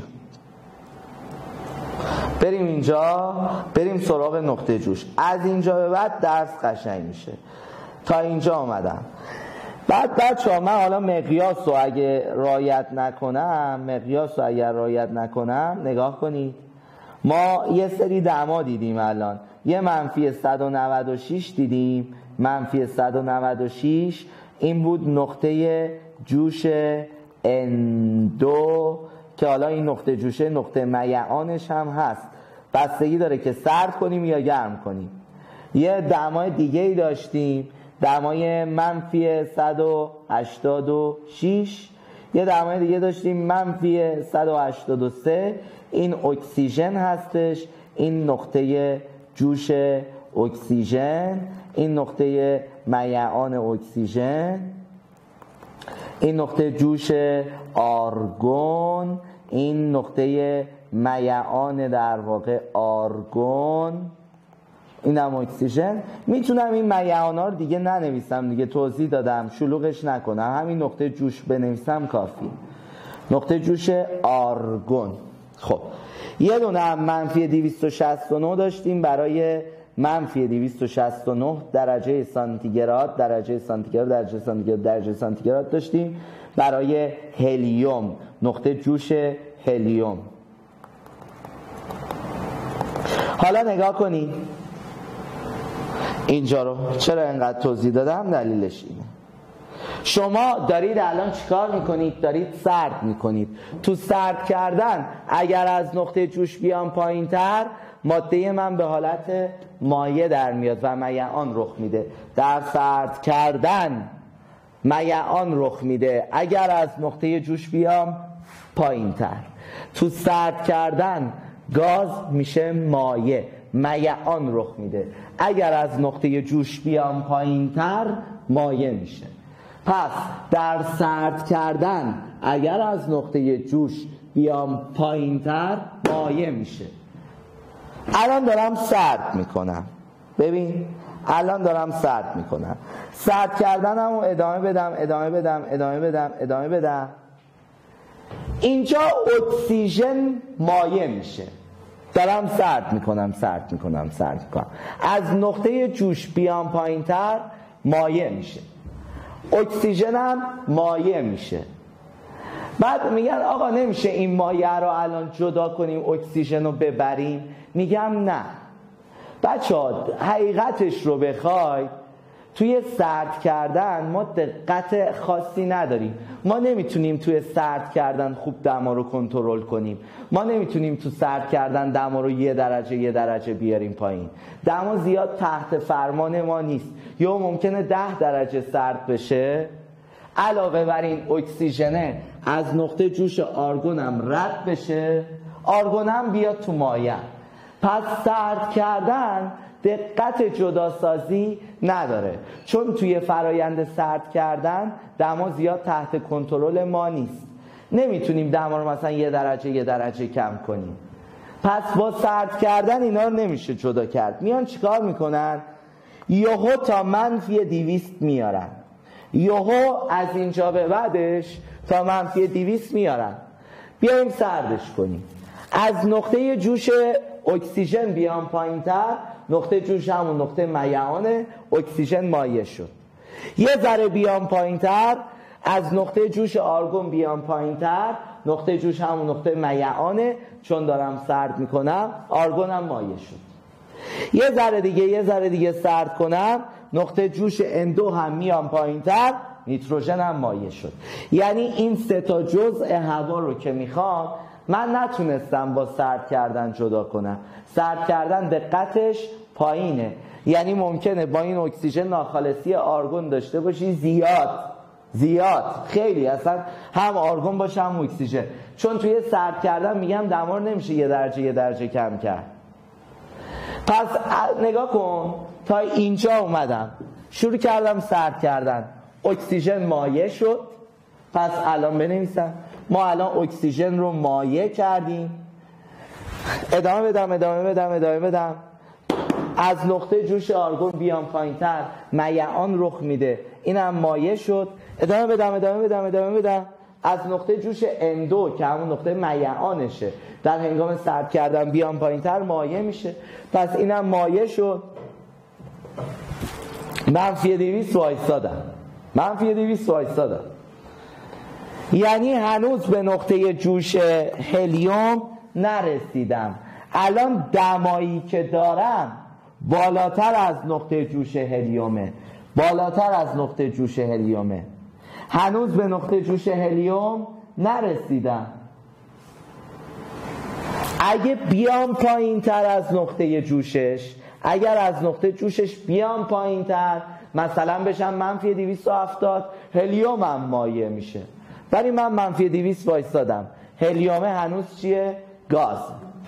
بریم اینجا بریم سراغ نقطه جوش. از اینجا به بعد درس قشنگ میشه. تا اینجا آمدم. بعد بچه ها من حالا مقیاس رو اگه رعایت نکنم مقیاس رو اگر رعایت نکنم نگاه کنید، ما یه سری دما دیدیم الان، یه منفی صد و نود و شش دیدیم، منفی صد و نود و شش این بود نقطه جوش ان دو که حالا این نقطه جوشه نقطه میعانش هم هست، بستگی داره که سرد کنیم یا گرم کنیم. یه دمای دیگه ای داشتیم، دمای منفی صد و هشتاد و شش، یه دمای دیگه داشتیم منفی صد و هشتاد و سه. این اکسیژن هستش، این نقطه جوش اکسیژن، این نقطه میعان اکسیژن، این نقطه جوش آرگون، این نقطه میعان در واقع آرگون، این هم اکسیژن. میتونم این میعان ها رو دیگه ننویسم دیگه، توضیح دادم، شلوغش نکنم، همین نقطه جوش بنویسم کافی. نقطه جوش آرگون. خب یه دونه هم منفی دویست و شصت و نه داشتیم برای منفی دویست و شصت و نه درجه سانتیگراد، درجه سانتیگراد درجه سانتیگراد درجه سانتیگراد داشتیم برای هلیوم، نقطه جوش هلیوم. حالا نگاه کنید اینجا رو، چرا اینقدر توضیح دادم؟ دلیلش اینه. شما دارید الان چیکار میکنید؟ دارید سرد میکنید. تو سرد کردن اگر از نقطه جوش بیام پایین تر، ماده من به حالت مایع در میاد و میعان رخ میده. در سرد کردن میعان رخ میده اگر از نقطه جوش بیام پایین تر. تو سرد کردن گاز میشه مایع، میعان رخ میده. اگر از نقطه جوش بیام پایین تر مایع میشه. پس در سرد کردن اگر از نقطه جوش بیام پایین تر مایع میشه. الان دارم سرد میکنم، ببین الان دارم سرد میکنم، سرد کردنم رو ادامه بدم ادامه بدم ادامه بدم ادامه بدم. اینجا اکسیژن مایع میشه، دارم سرد میکنم سرد میکنم سرد میکنم. از نقطه جوش بیام پایین تر مایع میشه، اکسیژن هم مایع میشه. بعد میگن آقا نمیشه این مایع رو الان جدا کنیم اکسیژن رو ببریم؟ میگم نه بچه ها، حقیقتش رو بخوای توی سرد کردن ما دقت خاصی نداریم. ما نمیتونیم توی سرد کردن خوب دما رو کنترل کنیم. ما نمیتونیم تو سرد کردن دما رو یه درجه یه درجه بیاریم پایین. دما زیاد تحت فرمان ما نیست. یا ممکنه ده درجه سرد بشه، علاوه بر این اکسیژنه از نقطه جوش آرگونم رد بشه، آرگونم بیاد تو مایع. پس سرد کردن دقت جداسازی نداره، چون توی فرایند سرد کردن دما زیاد تحت کنترل ما نیست. نمیتونیم دما رو مثلا یه درجه یه درجه کم کنیم. پس با سرد کردن اینا رو نمیشه جدا کرد. میان چیکار میکنن؟ یهو تا منفی دویست میارن، یهو از اینجا به بعدش تا منفی دویست میارن. بیایم سردش کنیم. از نقطه جوش اکسیژن بیام پایین تر، نقطه جوش همون نقطه میعانه، اکسیژن مایع شد. یه ذره بیام پایین تر، از نقطه جوش آرگون بیام پایین تر، نقطه جوش همون نقطه میعانه، چون دارم سرد میکنم آرگونم مایع شد. یه ذره دیگه یه ذره دیگه سرد کنم، نقطه جوش اندو هم میام پایین تر، نیتروژن هم مایع شد. یعنی این سه تا جزء هوا رو که میخوام من نتونستم با سرد کردن جدا کنم. سرد کردن دقتش پایینه، یعنی ممکنه با این اکسیژن ناخالصی آرگون داشته باشی زیاد زیاد خیلی، اصلا هم آرگون باشه هم اکسیژن، چون توی سرد کردن میگم دما رو نمیشه یه درجه یه درجه کم کرد. پس نگاه کن، تا اینجا اومدم شروع کردم سرد کردن، اکسیژن مایع شد. پس الان بنویسم ما الان اکسیژن رو مایع کردیم. ادامه بدم ادامه بدم ادامه بدم. از نقطه جوش آرگون بیام پایین‌تر میعان رخ میده، اینم مایع شد. ادامه بدم ادامه بدم ادامه بدم. از نقطه جوش اندو که همون نقطه میعانشه در هنگام سرد کردن بیام پایین‌تر مایع میشه. پس اینم مایع شد. منفی دویست وایستادم منفی دویست وایستادم یعنی هنوز به نقطه جوش هلیوم نرسیدم. الان دمایی که دارم بالاتر از نقطه جوش هلیومه، بالاتر از نقطه جوش هلیومه. هنوز به نقطه جوش هلیوم نرسیدم. اگه بیام پایین تر از نقطه جوشش، اگر از نقطه جوشش بیام پایین تر، مثلا بشم منفی دویست و هفتاد، هلیوم هم مایع میشه. ولی من منفی دویست وایستادم، هلیوم هنوز چیه؟ گاز.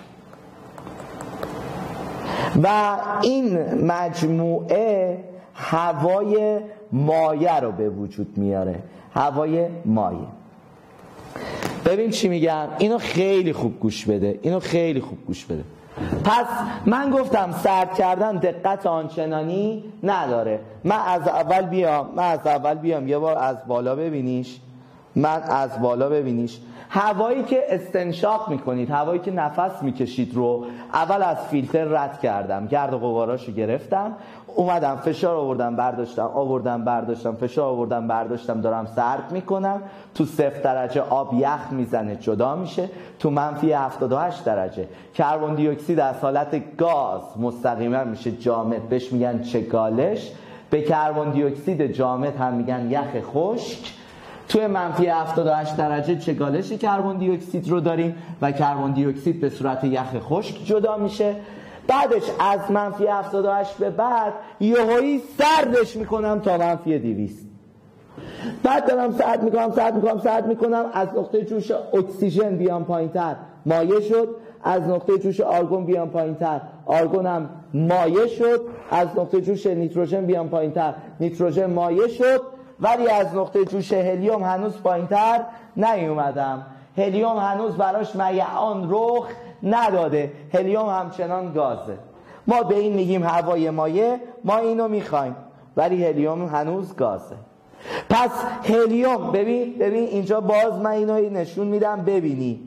و این مجموعه هوای مایع رو به وجود میاره، هوای مایع. ببین چی میگم، اینو خیلی خوب گوش بده، اینو خیلی خوب گوش بده. پس من گفتم سرد کردن دقت آنچنانی نداره. من از اول بیام من از اول بیام یه بار از بالا ببینیش، من از بالا ببینیش. هوایی که استنشاق میکنید، هوایی که نفس میکشید رو اول از فیلتر رد کردم، گرد و غباراشو گرفتم، اومدم فشار آوردم برداشتم آوردم برداشتم فشار آوردم برداشتم، دارم سرد میکنم. تو صفر درجه آب یخ میزنه جدا میشه، تو منفی هفتاد و هشت درجه کربن دی اکسید از حالت گاز مستقیما میشه جامد، بهش میگن چگالش. به کربن دی اکسید جامد هم میگن یخ خشک. توی منفی هفتاد و هشت درجه چگالش کربن دی اکسید رو داریم و کربن دی اکسید به صورت یخ خشک جدا میشه. بعدش از منفی هفتاد و هشت به بعد یهویی سردش میکنم تا منفی دویست. بعد دارم سرد میکنم سرد میکنم سرد میکنم از نقطه جوش اکسیژن بیام پایینتر، مایع شد. از نقطه جوش آرگون بیام پایینتر، آرگون هم مایع شد. از نقطه جوش نیتروژن بیام پایینتر، نیتروژن مایع شد. ولی از نقطه جوش هلیوم هنوز پایینتر نیومدم، هلیوم هنوز براش میعان رخ نداده، هلیوم همچنان گازه. ما به این میگیم هوای مایع، ما اینو میخوایم، ولی هلیوم هنوز گازه. پس هلیوم، ببین ببین اینجا باز من اینو نشون میدم ببینی،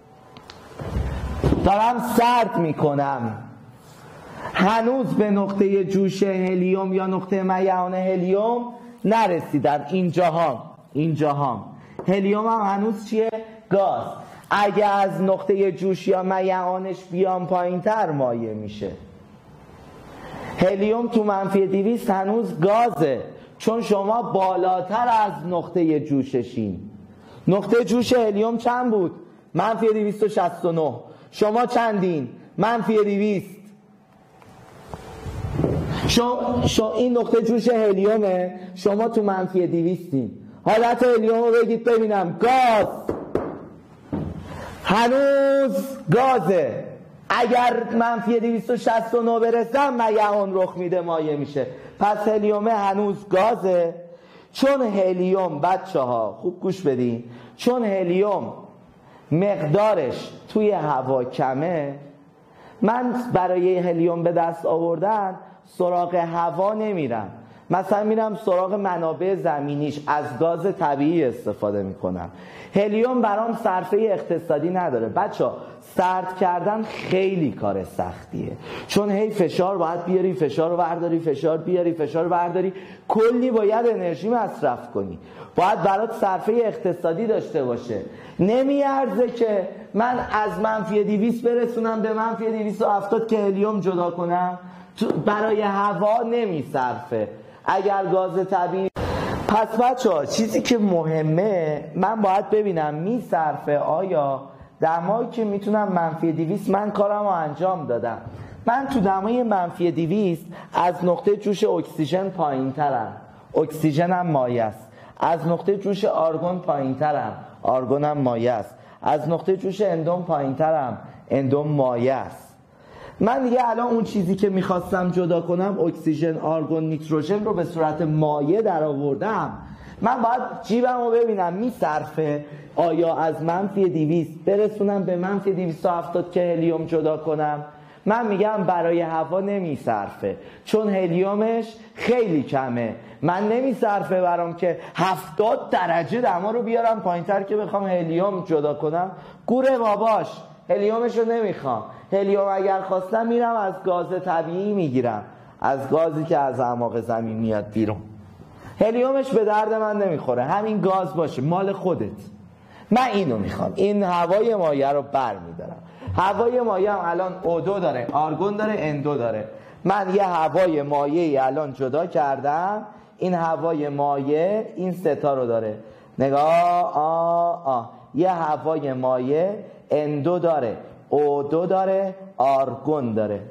دارم سرد میکنم، هنوز به نقطه جوش هلیوم یا نقطه میعان هلیوم نرسیدم. اینجاها اینجاها هلیوم هم هنوز چیه؟ گاز. اگه از نقطه جوش یا میعانش بیام پایین تر مایع میشه. هلیوم تو منفی دویست هنوز گازه، چون شما بالاتر از نقطه جوششین. نقطه جوش هلیوم چند بود؟ منفی دویست و شصت و نه. شما چندین؟ منفی دویست. شما شما این نقطه جوش هلیومه، شما تو منفی دویستین. حالت هلیوم رو بگید ببینم، گاز، هنوز گازه. اگر منفی دویست و شصت و نه برسم میعان رخ میده، مایع میشه. پس هلیومه هنوز گازه. چون هلیوم، بچه ها خوب گوش بدین، چون هلیوم مقدارش توی هوا کمه، من برای هلیوم به دست آوردن سراغ هوا نمیرم، مثلا میرم سراغ منابع زمینیش، از گاز طبیعی استفاده میکنم. هلیوم برام صرفه اقتصادی نداره. بچه سرد کردن خیلی کار سختیه، چون هی فشار باید بیاری، فشار رو برداری، فشار بیاری، فشار رو برداری، کلی باید انرژی مصرف کنی، باید برات صرفه اقتصادی داشته باشه. نمیارزه که من از منفی دویست برسونم به منفی دویست و هفتاد که هلیوم جدا کنم، برای هوا نمیصرفه. اگر گاز طبیعی، پس بچه ها چیزی که مهمه من باید ببینم میصرفه. آیا دمایی که میتونم منفی دویست، من کارم رو انجام دادم، من تو دمای منفی دویست از نقطه جوش اکسیژن پایین ترم، اکسیژن هم مایع است. از نقطه جوش آرگون پایین ترم، آرگون هم مایع است. از نقطه جوش اندوم پایین ترم، اندوم مایع است. من دیگه الان اون چیزی که میخواستم جدا کنم، اکسیژن، آرگون، نیتروژن رو به صورت مایع در آوردم. من باید جیبم رو ببینم میصرفه آیا از منفی دویست برسونم به منفی دویست و هفتاد که هلیوم جدا کنم. من میگم برای هوا نمیصرفه، چون هلیومش خیلی کمه. من نمیصرفه برام که هفتاد درجه دما رو بیارم پایینتر که بخوام هلیوم جدا کنم. گوره باباش، هلیومش رو نمیخوام. هلیوم اگر خواستم میرم از گاز طبیعی میگیرم، از گازی که از اعماق زمین میاد بیرون. هلیومش به درد من نمیخوره، همین گاز باشه مال خودت. من اینو میخوام، این هوای مایع رو بر میدارم. هوای مایع هم الان او دو داره، آرگون داره، اندو داره. من یه هوای مایعی الان جدا کردم، این هوای مایع این ستا رو داره. نگاه، آه آه یه هوای مایع اندو داره، او دو داره، آرگون داره.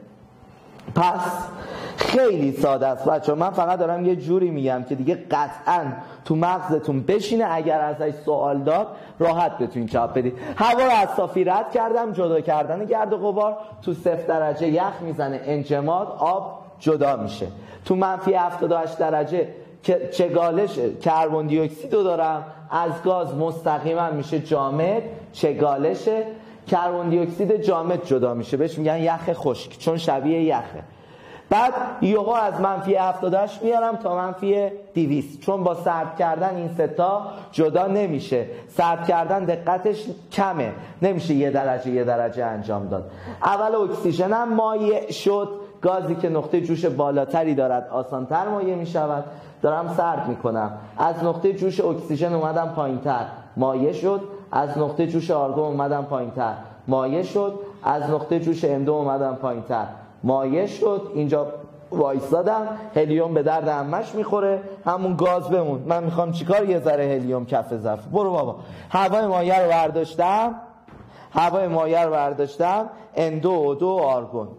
پس خیلی ساده است بچه. من فقط دارم یه جوری میگم که دیگه قطعاً تو مغزتون بشینه، اگر ازش سوال داد راحت بتونین جواب بدید. هوا رو از صافی رد کردم، جدا کردن گرد و غبار. تو صفر درجه یخ میزنه، انجماد، آب جدا میشه. تو منفی هفتاد و هشت درجه که چگالش کربن دی اکسید رو دارم، از گاز مستقیما میشه جامد، چگالش کربن دی اکسید جامد جدا میشه، بهش میگن یخ خشک چون شبیه یخه. بعد یهو از منفی هفتاد و هشت میارم تا منفی دویست، چون با سرد کردن این ستا جدا نمیشه. سرد کردن دقتش کمه، نمیشه یه درجه یه درجه انجام داد. اول اکسیژن هم مایع شد، گازی که نقطه جوش بالاتری دارد آسانتر مایع میشود. دارم سرد میکنم، از نقطه جوش اکسیژن اومدم پایینتر، مایع شد. از نقطه جوش آرگون اومدم پایینتر، مایع شد. از نقطه جوش ام دو اومدم پایینتر، مایع شد. اینجا وایستادم، هلیوم به درد همش میخوره، همون گاز بمون. من میخوام چیکار؟ یه ذره هلیوم کف ظرف. برو بابا. هوای مایع رو برداشتم، هوای مایع رو برداشتم، ان دو او دو آرگون.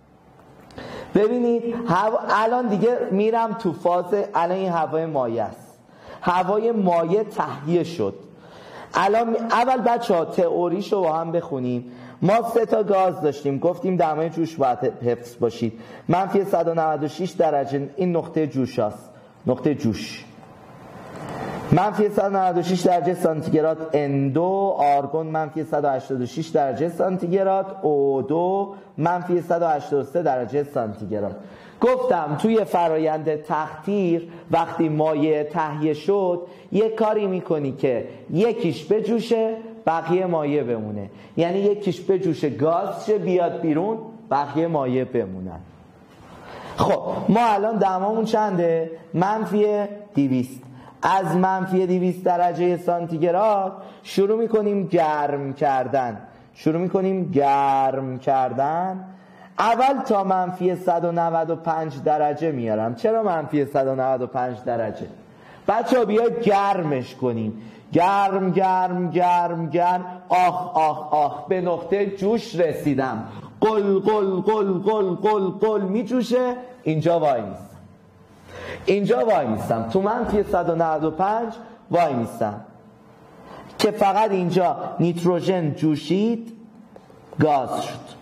ببینید هوا الان دیگه میرم تو فاز، الان این هوای مایع است. هوای مایع تهیه شد. الان اول بچه ها تئوریشو با هم بخونیم. ما سه تا گاز داشتیم، گفتیم دمای جوش باید حفظ باشید. منفی صد و نود و شش درجه این نقطه جوش هست، نقطه جوش. منفی صد و نود و شش درجه سانتیگراد ان دو، آرگون منفی صد و هشتاد و شش درجه سانتیگراد، او دو منفی صد و هشتاد و سه درجه سانتیگراد. گفتم توی فرایند تخدیر وقتی مایع تهیه شد یک کاری میکنی که یکیش بجوشه بقیه مایع بمونه، یعنی یکیش بجوشه گاز شه بیاد بیرون، بقیه مایع بمونن. خب ما الان دمامون چنده؟ منفی دویست. از منفی دویست درجه سانتیگراد شروع میکنیم گرم کردن، شروع میکنیم گرم کردن. اول تا منفی صد و نود و پنج درجه میارم. چرا منفی صد و نود و پنج درجه؟ بچه ها بیاید گرمش کنیم. گرم گرم گرم گرم. آخ آخ آخ به نقطه جوش رسیدم. قل قل قل قل قل قل می جوشه. اینجا وای میستم، اینجا وای میستم تو منفی صد و نود و پنج وای میستم که فقط اینجا نیتروژن جوشید، گاز شد.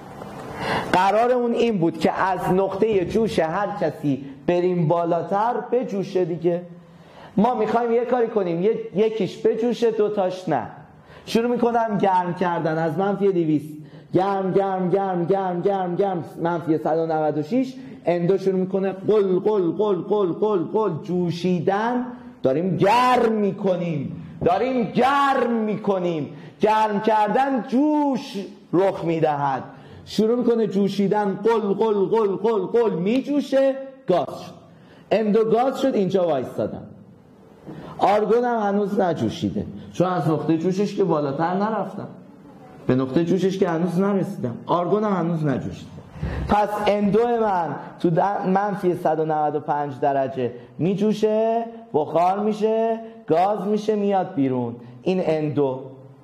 قرارمون این بود که از نقطه جوش هر کسی بریم بالاتر بجوشه دیگه. ما میخوایم یه کاری کنیم، یکیش بجوشه دوتاش نه. شروع میکنم گرم کردن از منفی دویست، گرم گرم گرم گرم گرم گرم منفی صد و نود و شش. اندو شروع میکنه قل قل قل قل قل قل جوشیدن. داریم گرم میکنیم، داریم گرم میکنیم. گرم کردن جوش رخ میدهد. شروع میکنه جوشیدن، قل قل قل قل قل میجوشه، گاز شد. اندو گاز شد. اینجا وایستادم. آرگون هم هنوز نجوشیده، چون از نقطه جوشش که بالاتر نرفتم، به نقطه جوشش که هنوز نرسیدم. آرگون هم هنوز نجوشیده. پس اندو من تو منفی صد و نود و پنج درجه میجوشه، بخار میشه، گاز میشه، میاد بیرون. این اندو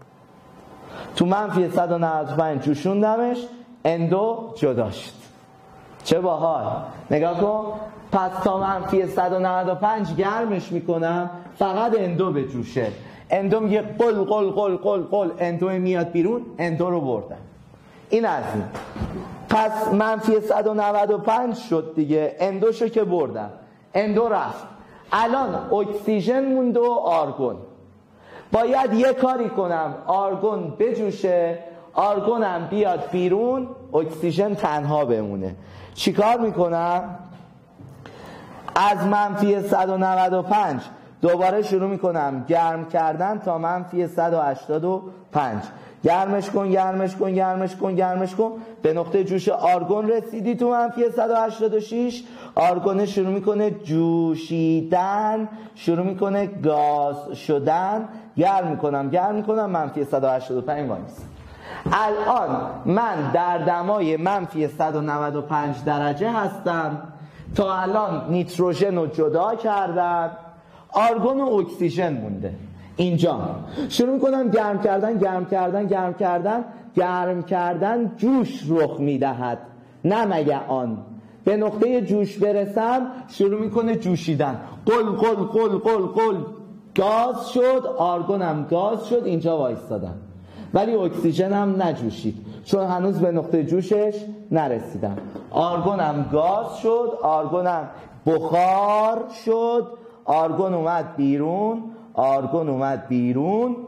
تو منفی صد و نود و پنج جوشوندمش، اندو جدا شد. چه باحال. نگاه کن. پس تا منفی صد و نود و پنج گرمش میکنم فقط اندو به جوشه. اندو میگه قل قل قل قل قل، اندو میاد بیرون، اندو رو بردم. این از این. پس منفی صد و نود و پنج شد دیگه، اندوشو که بردم، اندو رفت. الان اکسیژن مونده و آرگون. باید یه کاری کنم آرگون بجوشه، آرگونم بیاد بیرون، اکسیژن تنها بمونه. چیکار میکنم؟ از منفی صد و نود و پنج دوباره شروع میکنم گرم کردن تا منفی صد و هشتاد و پنج. گرمش کن گرمش کن گرمش کن گرمش کن. به نقطه جوش آرگون رسیدی تو منفی صد و هشتاد و شش. آرگون شروع میکنه جوشیدن، شروع میکنه گاز شدن. گرم میکنم گرم میکنم منفی صد و هشتاد و پنج وایس. الان من در دمای منفی صد و نود و پنج درجه هستم. تا الان نیتروژن رو جدا کردم، آرگون و اکسیژن مونده. اینجا شروع میکنم گرم کردن گرم کردن گرم کردن گرم کردن جوش رخ میدهد، نه مگه آن. به نقطه جوش برسم شروع میکنه جوشیدن، قل قل قل قل قل گاز شد، آرگونم گاز شد، اینجا وایستادم. ولی اکسیژنم نجوشید چون هنوز به نقطه جوشش نرسیدم. آرگونم گاز شد، آرگونم بخار شد، آرگون اومد بیرون، آرگون اومد بیرون،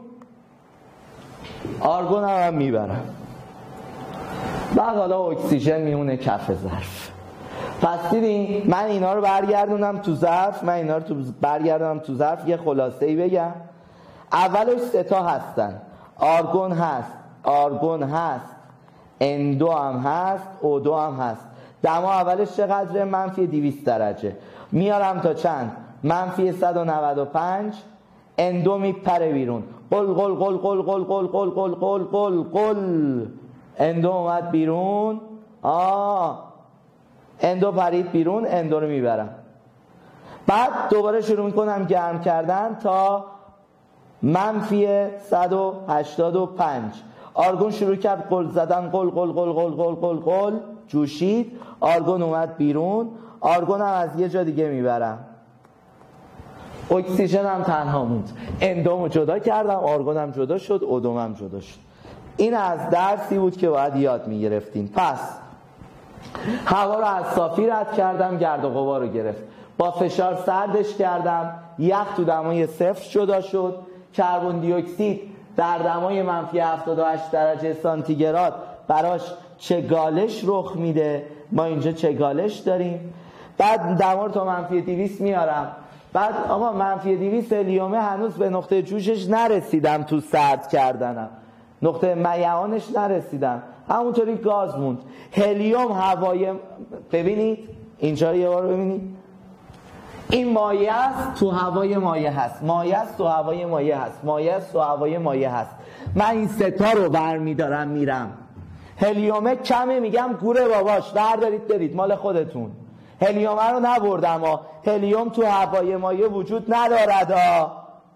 آرگون هم میبرم. بعد حالا اکسیژن میمونه کف ظرف. پس دیدین من اینا رو برگردونم تو ظرف، من اینا رو تو برگردونم تو ظرف. یه خلاصه ای بگم. اولش سه تا هستن، آرگون هست، آرگون هست، ان دو هم هست، او دو هم هست. دما اولش چقدره؟ منفی دویست درجه. میارم تا چند؟ منفی صد و نود و پنج. ان دو میپره بیرون، قل قل قل قل قل قل قل قل قل قل قل. ان دو اومد بیرون، آه ان دو پرید بیرون، ان دو رو میبرم. بعد دوباره شروع میکنم گرم کردن تا منفی صد و هشتاد و پنج. آرگون شروع کرد قل زدن، قل قل قل قل قل قل قل، جوشید، آرگون اومد بیرون، آرگون هم از یه جا دیگه میبرم. اکسیژن هم تنها موند. اندومو جدا کردم، آرگونم جدا شد، اودومم جدا شد. این از درسی بود که باید یاد میگرفتیم. پس هوا رو از صافی رد کردم، گرد و غبار رو گرفت. با فشار سردش کردم، یخ تو دمای صفر جدا شد. کربن دی اکسید در دمای منفی هفتاد و هشت درجه سانتیگراد براش چگالش رخ میده. ما اینجا چگالش داریم. بعد دما رو تا منفی دویست میارم. بعد آقا منفی دویست هلیومه هنوز به نقطه جوشش نرسیدم، تو سرد کردنم نقطه میعانش نرسیدم، همونطوری گاز موند. هلیوم هوای، ببینید اینجا یه بار ببینید، این مایع است تو هوای مایع هست، مایع است تو هوای مایع هست، مایع است تو هوای مایع هست. من این ستا رو برمیدارم میرم. هلیومه کمه، میگم گوره باباش بردارید برید مال خودتون. هلیوم رو نبردم ها. هلیوم تو هوای مایع وجود ندارد ها.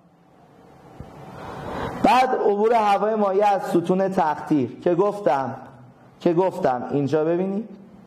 بعد عبور هوای مایع از ستون تقطیر که گفتم که گفتم اینجا ببینید،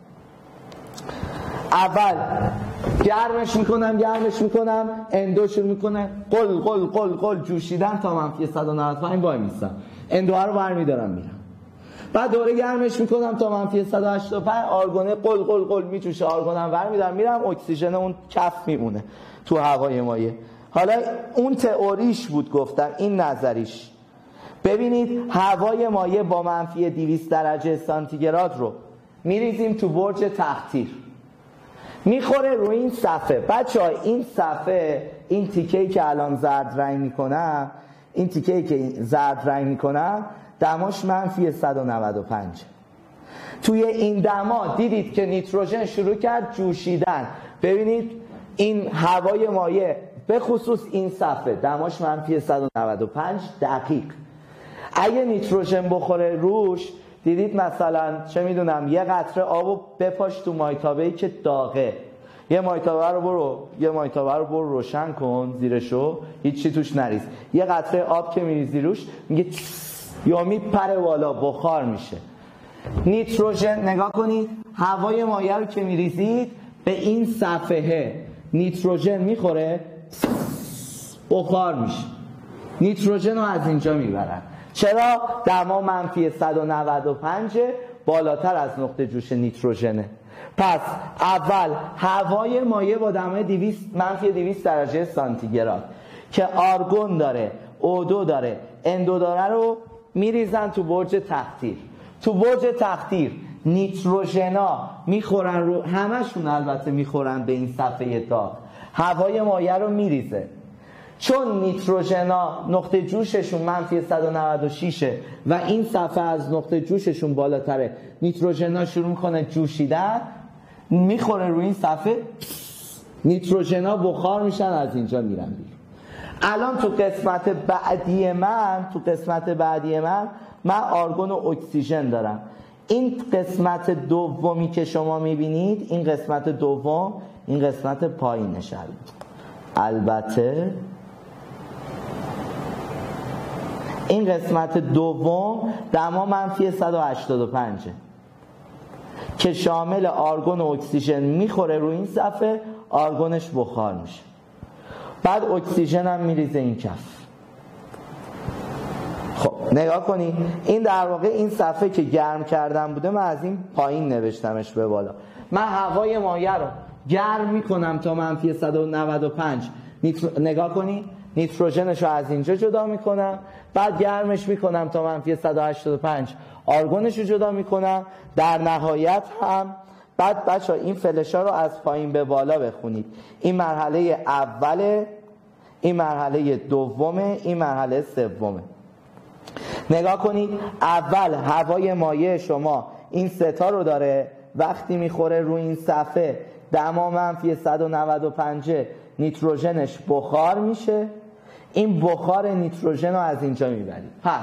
اول گرمش میکنم گرمش میکنم اندو شروع میکنه قل قل قل قل جوشیدن تا منفی صد و نود و پنج وای میستم، اندو رو برمیدارم میرم. بعد دوره گرمش میکنم تا منفی صد و هشتاد و پنج، آرگونه قل قل قل میجوشه، آرگونم برمیدارم میرم، اکسیژن اون کف میمونه تو هوای مایع. حالا اون تئوریش بود گفتم، این نظریش. ببینید هوای مایع با منفی دویست درجه سانتیگراد رو میریزیم تو برج تقطیر، میخوره روی این صفحه. بچه‌ها این صفحه، این تیکه‌ای که الان زرد رنگ میکنم، این تیکه‌ای که زرد رنگ میکنم دماش منفی صد و نود و پنج. توی این دما دیدید که نیتروژن شروع کرد جوشیدن. ببینید این هوای مایع به خصوص این صفحه دماش منفی صد و نود و پنج دقیق. اگه نیتروژن بخوره روش، دیدید مثلا چه میدونم یه قطره آبو بپاش تو مایتابه‌ای که داغه، یه مایتابه رو برو یه مایتابه رو برو روشن کن زیرشو، هیچی توش نریز، یه قطره آب که میریزی روش میگه یا میپره بالا، بخار میشه. نیتروژن نگاه کنید، هوای مایع رو که میریزید به این صفحه نیتروژن میخوره، بخار میشه. نیتروژن رو از اینجا میبرن. چرا؟ دما منفی صد و نود و پنج بالاتر از نقطه جوش نیتروژنه. پس اول هوای مایع با دمای دویست منفی دویست درجه سانتیگراد که آرگون داره، او دو داره، ان دو داره رو میریزن تو برج تقطیر. تو برج تقطیر نیتروژنا میخورن رو، همشون البته میخورن به این صفحه داغ، هوای مایع رو میریزه. چون نیتروژنا نقطه جوششون منفی صد و نود و شش و این صفحه از نقطه جوششون بالاتره، نیتروژنا شروع کنه جوشیدن، میخوره روی این صفحه، نیتروژنا بخار میشن، از اینجا میرن بیرون. الان تو قسمت بعدی من تو قسمت بعدی من من آرگون و اکسیژن دارم. این قسمت دومی که شما میبینید، این قسمت دوم، این قسمت پایینش. البته این قسمت دوم دما منفی صد و هشتاد و پنج که شامل آرگون و اکسیژن میخوره روی این صفحه، آرگونش بخار میشه، بعد اکسیژن هم میریزه این کف. خب نگاه کنید، این در واقع این صفحه که گرم کردم بوده، من از این پایین نوشتمش به بالا. من هوای مایع رو گرم میکنم تا منفی صد و نود و پنج. نیترو... نگاه کنید، نیتروژنش رو از اینجا جدا میکنم، بعد گرمش میکنم تا منفی صد و هشتاد و پنج، آرگونش رو جدا میکنم. در نهایت هم بعد بچه ها این فلشا رو از پایین به بالا بخونید. این مرحله اوله، این مرحله دومه، این مرحله سومه. نگاه کنید، اول هوای مایع شما این ستا رو داره، وقتی میخوره روی این صفحه دما منفی صد و نود و پنج، نیتروژنش بخار میشه. این بخار نیتروژن رو از اینجا میبرید. پس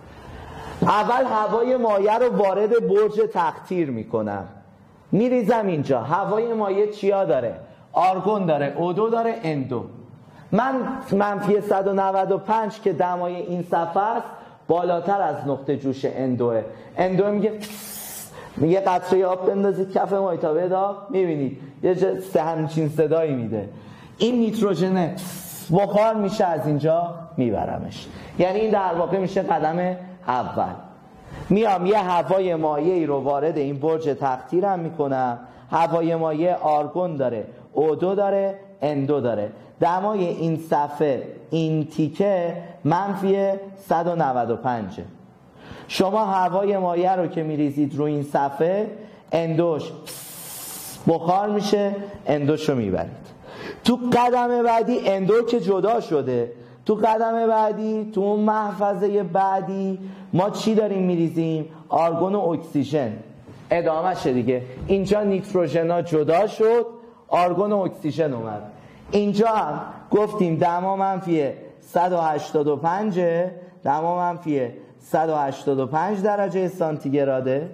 اول هوای مایع رو وارد برج تقطیر میکنم، میریزم اینجا. هوای مایع چیا داره؟ آرگون داره، او دو داره، ان دو. من منفی صد و نود و پنج که دمای این صفحه است بالاتر از نقطه جوش ان دوه. ان دو میگه میگه قطره آب بندازید کف مایع تا بدا، میبینید یه سه همچین صدایی میده. این نیتروژن بخار میشه، از اینجا میبرمش. یعنی این در واقع میشه قدم اول. میام یه هوای مایعی رو وارد این برج تقطیرم میکنم. هوای مایع آرگون داره، او دو داره، ان دو داره. دمای این صفحه این تیکه منفی صد و نود و پنج. شما هوای مایع رو که میریزید روی این صفحه، ان دوش بخار میشه، ان دوش رو میبرید. تو قدم بعدی ان دو که جدا شده، تو قدم بعدی، تو اون محفظه بعدی ما چی داریم میریزیم؟ آرگون و اکسیژن. ادامه شه دیگه. اینجا نیتروژنا جدا شد، آرگون و اکسیژن اومد. اینجا هم گفتیم دما منفی صد و هشتاد و پنج، دما منفی صد و هشتاد و پنج درجه سانتیگراده.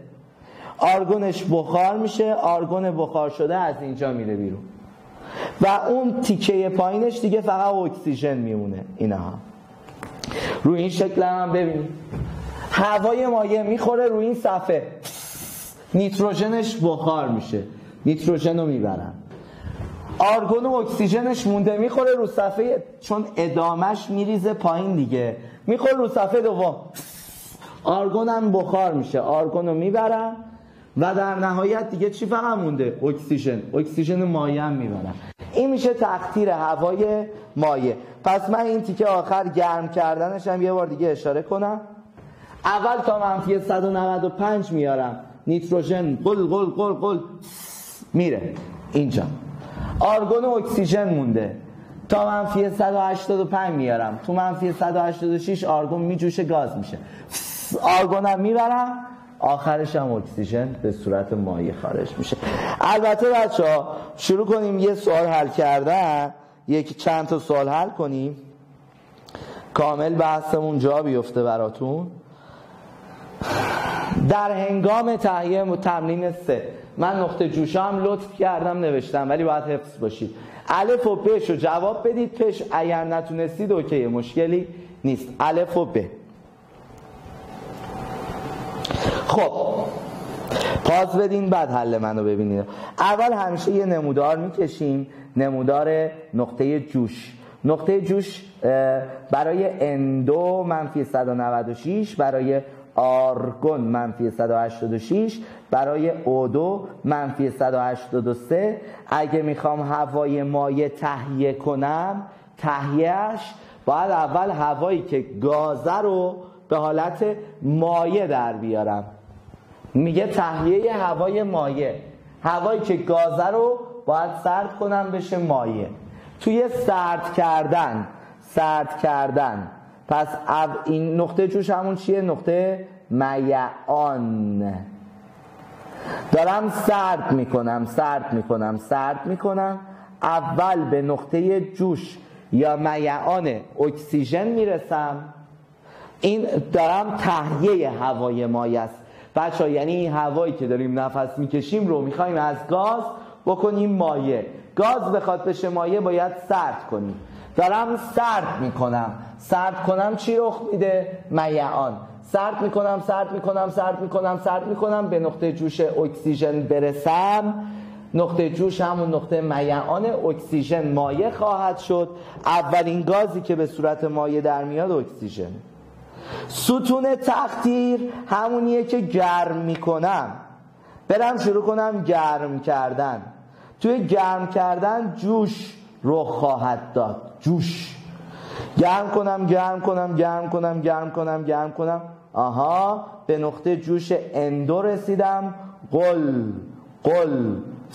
آرگونش بخار میشه، آرگون بخار شده از اینجا میره بیرون و اون تیکه پایینش دیگه فقط اکسیژن میمونه. اینها روی این شکل هم ببینید، هوای مایع میخوره روی این صفحه، نیتروژنش بخار میشه، نیتروژن رو میبرن. آرگون و اکسیژنش مونده، میخوره رو صفحه، چون ادامش میریزه پایین دیگه، میخوره رو صفحه دوم، آرگون هم بخار میشه، آرگون رو میبرن و در نهایت دیگه چی فقط مونده؟ اکسیژن. اکسیژن مایع هم میبرن. این میشه تقطیر هوای مایع. پس من این تیکه آخر گرم کردنش هم یه بار دیگه اشاره کنم. اول تا منفی صد و نود و پنج میارم، نیتروژن قل قل قل قل میره اینجا. آرگون و اکسیژن مونده، تا منفی صد و هشتاد و پنج میارم، تو منفی صد و هشتاد و شش آرگون میجوشه، گاز میشه، آرگون هم میبرم، آخرش هم اکسیژن به صورت مایع خارج میشه. البته بچه ها شروع کنیم یه سوال حل کردن، یکی چند تا سوال حل کنیم کامل بحثمون جا بیفته براتون. در هنگام تهیه تمرین سه، من نقطه جوشه هم لطف کردم نوشتم ولی باید حفظ باشید. الف و بش رو جواب بدید. پش اگر نتونستید اوکی، مشکلی نیست. الف و ب. خب پاس بدین بعد حل منو ببینید. اول همیشه یه نمودار میکشیم، نمودار نقطه جوش. نقطه جوش برای ان دو منفی صد و نود و شش، برای آرگون منفی صد و هشتاد و شش، برای او دو منفی صد و هشتاد و سه. اگه میخوام هوای مایع تهیه کنم، تهیهش باید اول هوایی که گازه رو به حالت مایع در بیارم. میگه تهیه هوای مایع، هوایی که گازه رو باید سرد کنم بشه مایع. توی سرد کردن سرد کردن پس این نقطه جوش همون چیه؟ نقطه میعان. دارم سرد میکنم سرد میکنم سرد میکنم اول به نقطه جوش یا میعان اکسیژن میرسم. این دارم تهیه هوای مایع است بچه ها. یعنی این هوایی که داریم نفس میکشیم رو میخوایم از گاز بکنیم مایع. گاز بخواد بشه مایع باید سرد کنیم. دارم سرد میکنم. سرد کنم چی رخ میده؟ میعان. سرد میکنم سرد میکنم سرد میکنم سرد میکنم به نقطه جوش اکسیژن برسم. نقطه جوش همون نقطه میعان اکسیژن مایع خواهد شد. اولین گازی که به صورت مایع در میاد اکسیژن. ستون تقطیر همونیه که گرم میکنم، برم شروع کنم گرم کردن. توی گرم کردن جوش رخ خواهد داد. جوش گرم کنم گرم کنم گرم کنم گرم کنم گرم کنم آها به نقطه جوش اندو رسیدم. قل قل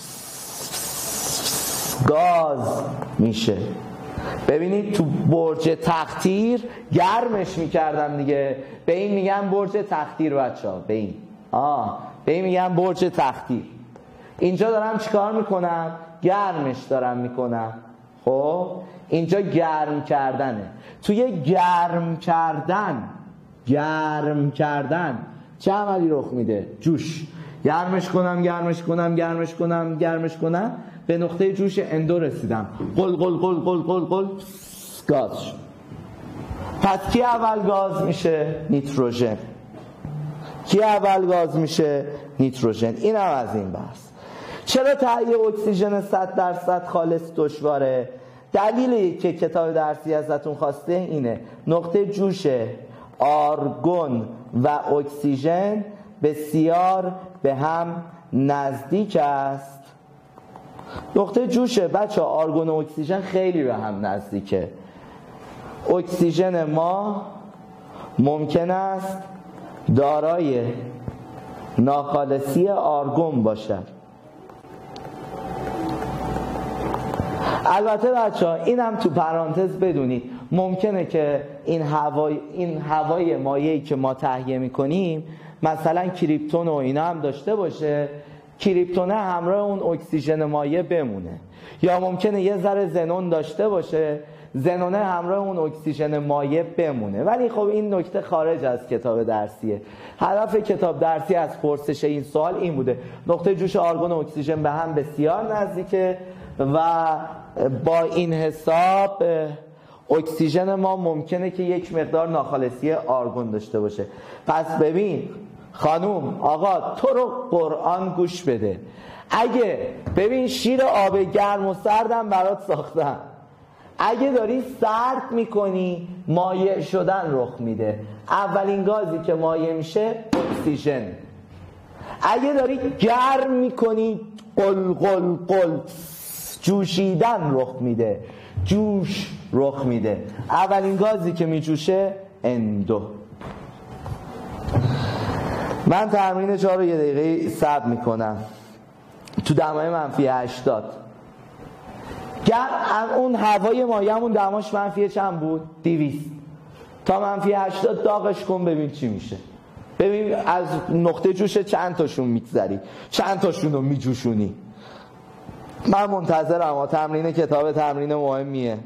گاز میشه. ببینید تو برج تقطیر گرمش میکردم دیگه، به این میگن برج تقطیر بچه ها. به این آه به این میگن برج تقطیر. اینجا دارم چیکار میکنم؟ گرمش دارم میکنم. خب اینجا گرم کردنه. توی گرم کردن گرم کردن چه عملی رخ میده؟ جوش. گرمش کنم گرمش کنم گرمش کنم گرمش کنم به نقطه جوش اندو رسیدم. قل قل قل قل قل قل گاز شد. پس کی اول گاز میشه؟ نیتروژن. کی اول گاز میشه؟ نیتروژن. این هم از این بحث. چرا تهیه اکسیژن صد درصد خالص دشواره؟ دلیلی که کتاب درسی ازتون خواسته اینه نقطه جوش آرگون و اکسیژن بسیار به هم نزدیک است. نقطه جوشه بچه ها، آرگون و اکسیژن خیلی به هم نزدیکه. اکسیژن ما ممکن است دارای ناخالصی آرگون باشد. البته بچه ها اینم تو پرانتز بدونید ممکنه که این هوای این هوای مایعی که ما تهیه میکنیم مثلا کریپتون و اینا هم داشته باشه، کریپتونه همراه اون اکسیژن مایع بمونه، یا ممکنه یه ذره زنون داشته باشه، زنونه همراه اون اکسیژن مایع بمونه. ولی خب این نکته خارج از کتاب درسیه. هدف کتاب درسی از پرسش این سوال این بوده نقطه جوش آرگون و اکسیژن به هم بسیار نزدیکه و با این حساب اکسیژن ما ممکنه که یک مقدار ناخالصی آرگون داشته باشه. پس ببین خانوم آقا تو رو قرآن گوش بده. اگه ببین شیر آب گرم و سردم برات ساختم، اگه داری سرد میکنی مایع شدن رخ میده. اولین گازی که مایع میشه اکسیژن. اگه داری گرم میکنی قل قل قل جوشیدن رخ میده، جوش رخ میده. اولین گازی که میجوشه اندو. من تمرین چهار رو یه دقیقه صبر میکنم تو دمای منفی هشتاد. گر اون هوای مایعمون دماش منفی چند بود؟ دویست. تا منفی هشتاد داغش کن ببین چی میشه. ببین از نقطه جوش چند تاشون میگذری، چند تاشون رو میجوشونی. من منتظرم ها. تمرین کتاب تمرین مهمیه.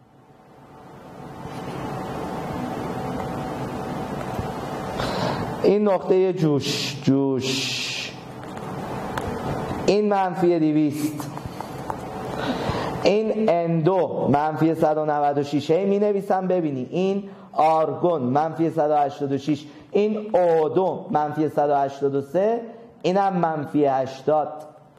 این نقطه جوش جوش این منفی دویست، این اندو منفی صد و نود و شش. هی می نویسم ببینی این آرگون منفی صد و هشتاد و شش، این اودو منفی صد و هشتاد و سه، اینم منفی هشتاد.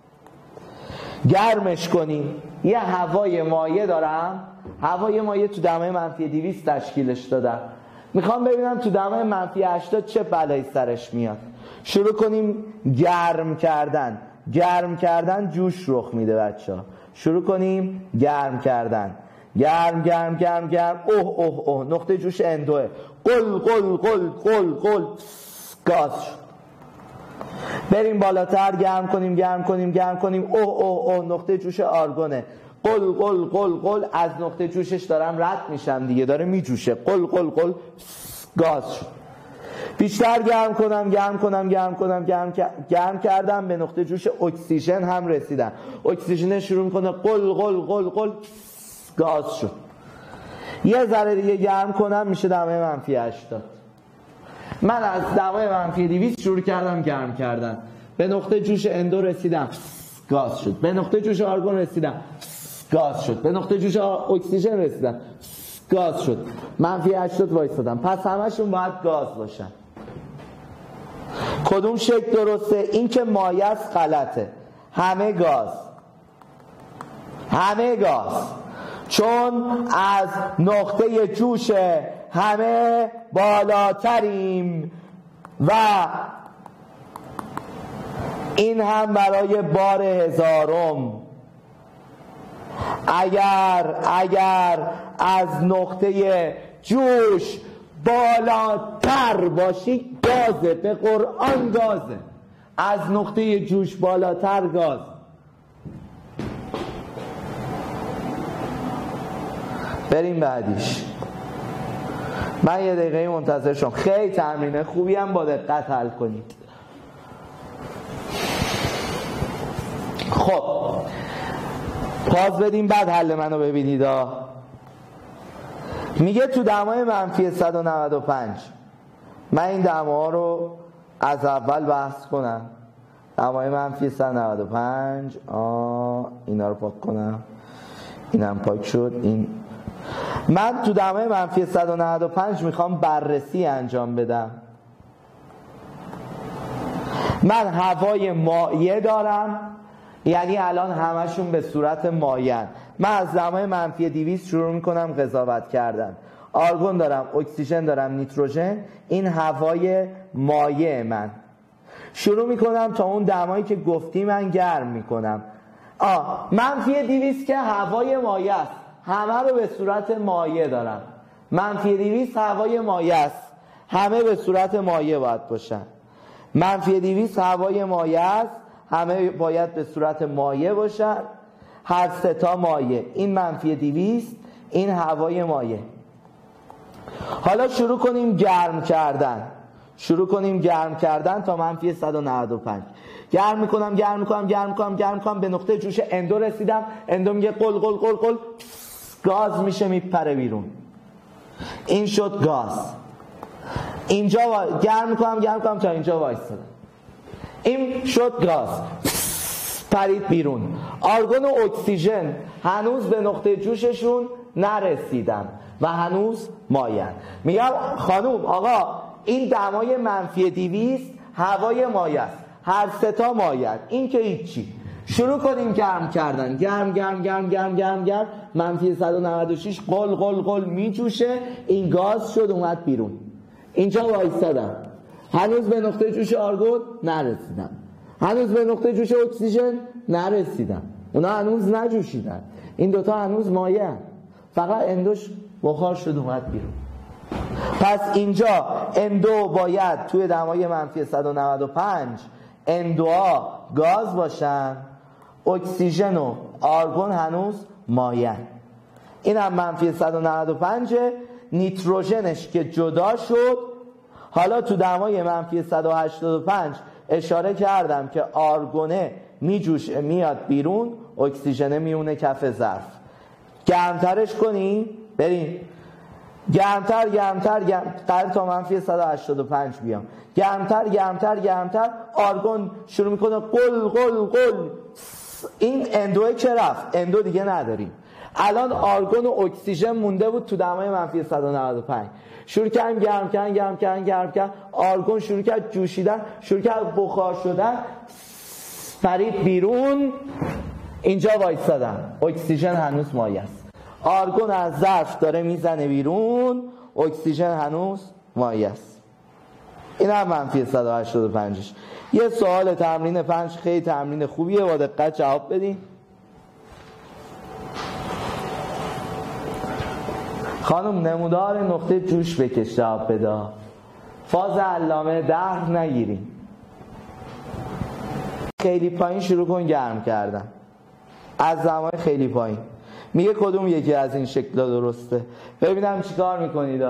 گرمش کنیم. یه هوای مایع دارم، هوای مایع تو دمای منفی دویست تشکیلش دادم. میخوام ببینم تو دمای منفی هشتاد چه بلایی سرش میاد. شروع کنیم گرم کردن. گرم کردن جوش رخ میده بچه ها. شروع کنیم گرم کردن. گرم گرم گرم گرم. اوه اوه اوه نقطه جوش اندوه. قل قل قل قل قل گاز. بریم بالاتر گرم کنیم گرم کنیم گرم کنیم. اوه اوه اوه نقطه جوش آرگونه. قل قل قل قل از نقطه جوشش دارم رد میشم دیگه، داره میجوشه. قل قل قل گاز شد. بیشتر گرم کنم گرم کنم گرم کنم گرم گرم کردم به نقطه جوش اکسیژن هم رسیدم. اکسیژن شروع میکنه قل قل قل قل گاز شد. یه ذره دیگه گرم کنم میشه دمای منفی هشتاد. من از دمای منفی دویست شروع کردم گرم کردن. به نقطه جوش اندو رسیدم گاز شد. به نقطه جوش آرگون رسیدم گاز شد. به نقطه جوش اکسیژن رسیدم، گاز شد. منفی هشتاد وایستادم. پس همشون باید گاز باشن. کدوم شکل درسته؟ این که مایع است غلطه. همه گاز، همه گاز، چون از نقطه جوش همه بالاتریم و این هم برای بار هزارم. اگر اگر از نقطه جوش بالاتر باشی گازه، به قرآن گازه. از نقطه جوش بالاتر گاز. بریم بعدیش. من یه دقیقه منتظر شم. خیلی تمرینه خوبی هم، با دقت حل کنید. خب پاس بدیم بعد حل منو ببینید. میگه تو دمای منفی صد و نود و پنج. من این دماها رو از اول بحث کنم. دمای منفی صد و نود و پنج. آه اینا رو پاک کنم. اینم پاک شد. این من تو دمای منفی صد و نود و پنج میخوام بررسی انجام بدم. من هوای مایع دارم، یعنی الان همشون به صورت مایعن. من از دمای منفی دویست شروع میکنم قضاوت کردن. آرگون دارم، اکسیژن دارم، نیتروژن. این هوای مایع من. شروع میکنم تا اون دمایی که گفتی من گرم میکنم. آه منفی دویست که هوای مایع است، همه رو به صورت مایع دارم. منفی دویست هوای مایع است، همه به صورت مایع باید باشن. منفی دویست هوای مایع است، همه باید به صورت مایع باشن. هر سه تا مایع. این منفی دویست، این هوای مایع. حالا شروع کنیم گرم کردن. شروع کنیم گرم کردن تا منفی صد و نود و پنج. گرم میکنم گرم میکنم گرم میکنم گرم میکنم به نقطه جوش اندو رسیدم. اندو میگه قل قل قل قل، گاز میشه میپره بیرون. این شد گاز. اینجا و... گرم میکنم گرم میکنم تا اینجا وایستادم. این شد گاز، پرید بیرون. آرگون و اکسیژن هنوز به نقطه جوششون نرسیدن و هنوز مایعن. میگم خانوم آقا این دمای منفی دویست هوای مایع است، هر سه تا مایع. این که هیچی. شروع کنیم گرم کردن. گرم گرم گرم گرم گرم گرم. منفی صد و نود و شش قل قل قل میجوشه. این گاز شد اومد بیرون. اینجا وایستادم. هنوز به نقطه جوش آرگون نرسیدم. هنوز به نقطه جوش اکسیژن نرسیدم. اونا هنوز نجوشیدن. این دوتا هنوز مایع، فقط اندوش بخار شد اومد بیرون. پس اینجا اندو باید توی دمای منفی صد و نود و پنج اندوها گاز باشن، اکسیژن و آرگون هنوز مایع. این هم منفی صد و نود و پنج. نیتروژنش که جدا شد. حالا تو دمای منفی صد و هشتاد و پنج اشاره کردم که آرگونه میجوش میاد بیرون، اکسیژن میونه کف ظرف. گرمترش کنیم. بریم گرمتر گرمتر گرم قرار تا منفی صد و هشتاد و پنج بیام. گرمتر گرمتر گرمتر. آرگون شروع میکنه قل قل قل. این اندوه که رفت، اندو دیگه نداریم. الان آرگون و اکسیژن مونده بود تو دمای منفی صد و نود و پنج. شروع کردن گرم کردن گرم کردن گرم کردن. آرگون شروع کرد جوشیدن، شروع کرد بخار شدن، پرید بیرون. اینجا وایستادم. اکسیژن هنوز مایع است. آرگون از ظرف داره میزنه بیرون، اکسیژن هنوز مایع است. این هم منفی صد و هشتاد و پنج. یه سوال تمرین پنج خیلی تمرین خوبیه، با دقت جواب بدین. خانم نمودار نقطه جوش بکش جواب بده. فاز علامه ده نگیریم. خیلی پایین شروع کن گرم کردن. از زمان خیلی پایین. میگه کدوم یکی از این شکل‌ها درسته؟ ببینم چیکار میکنید.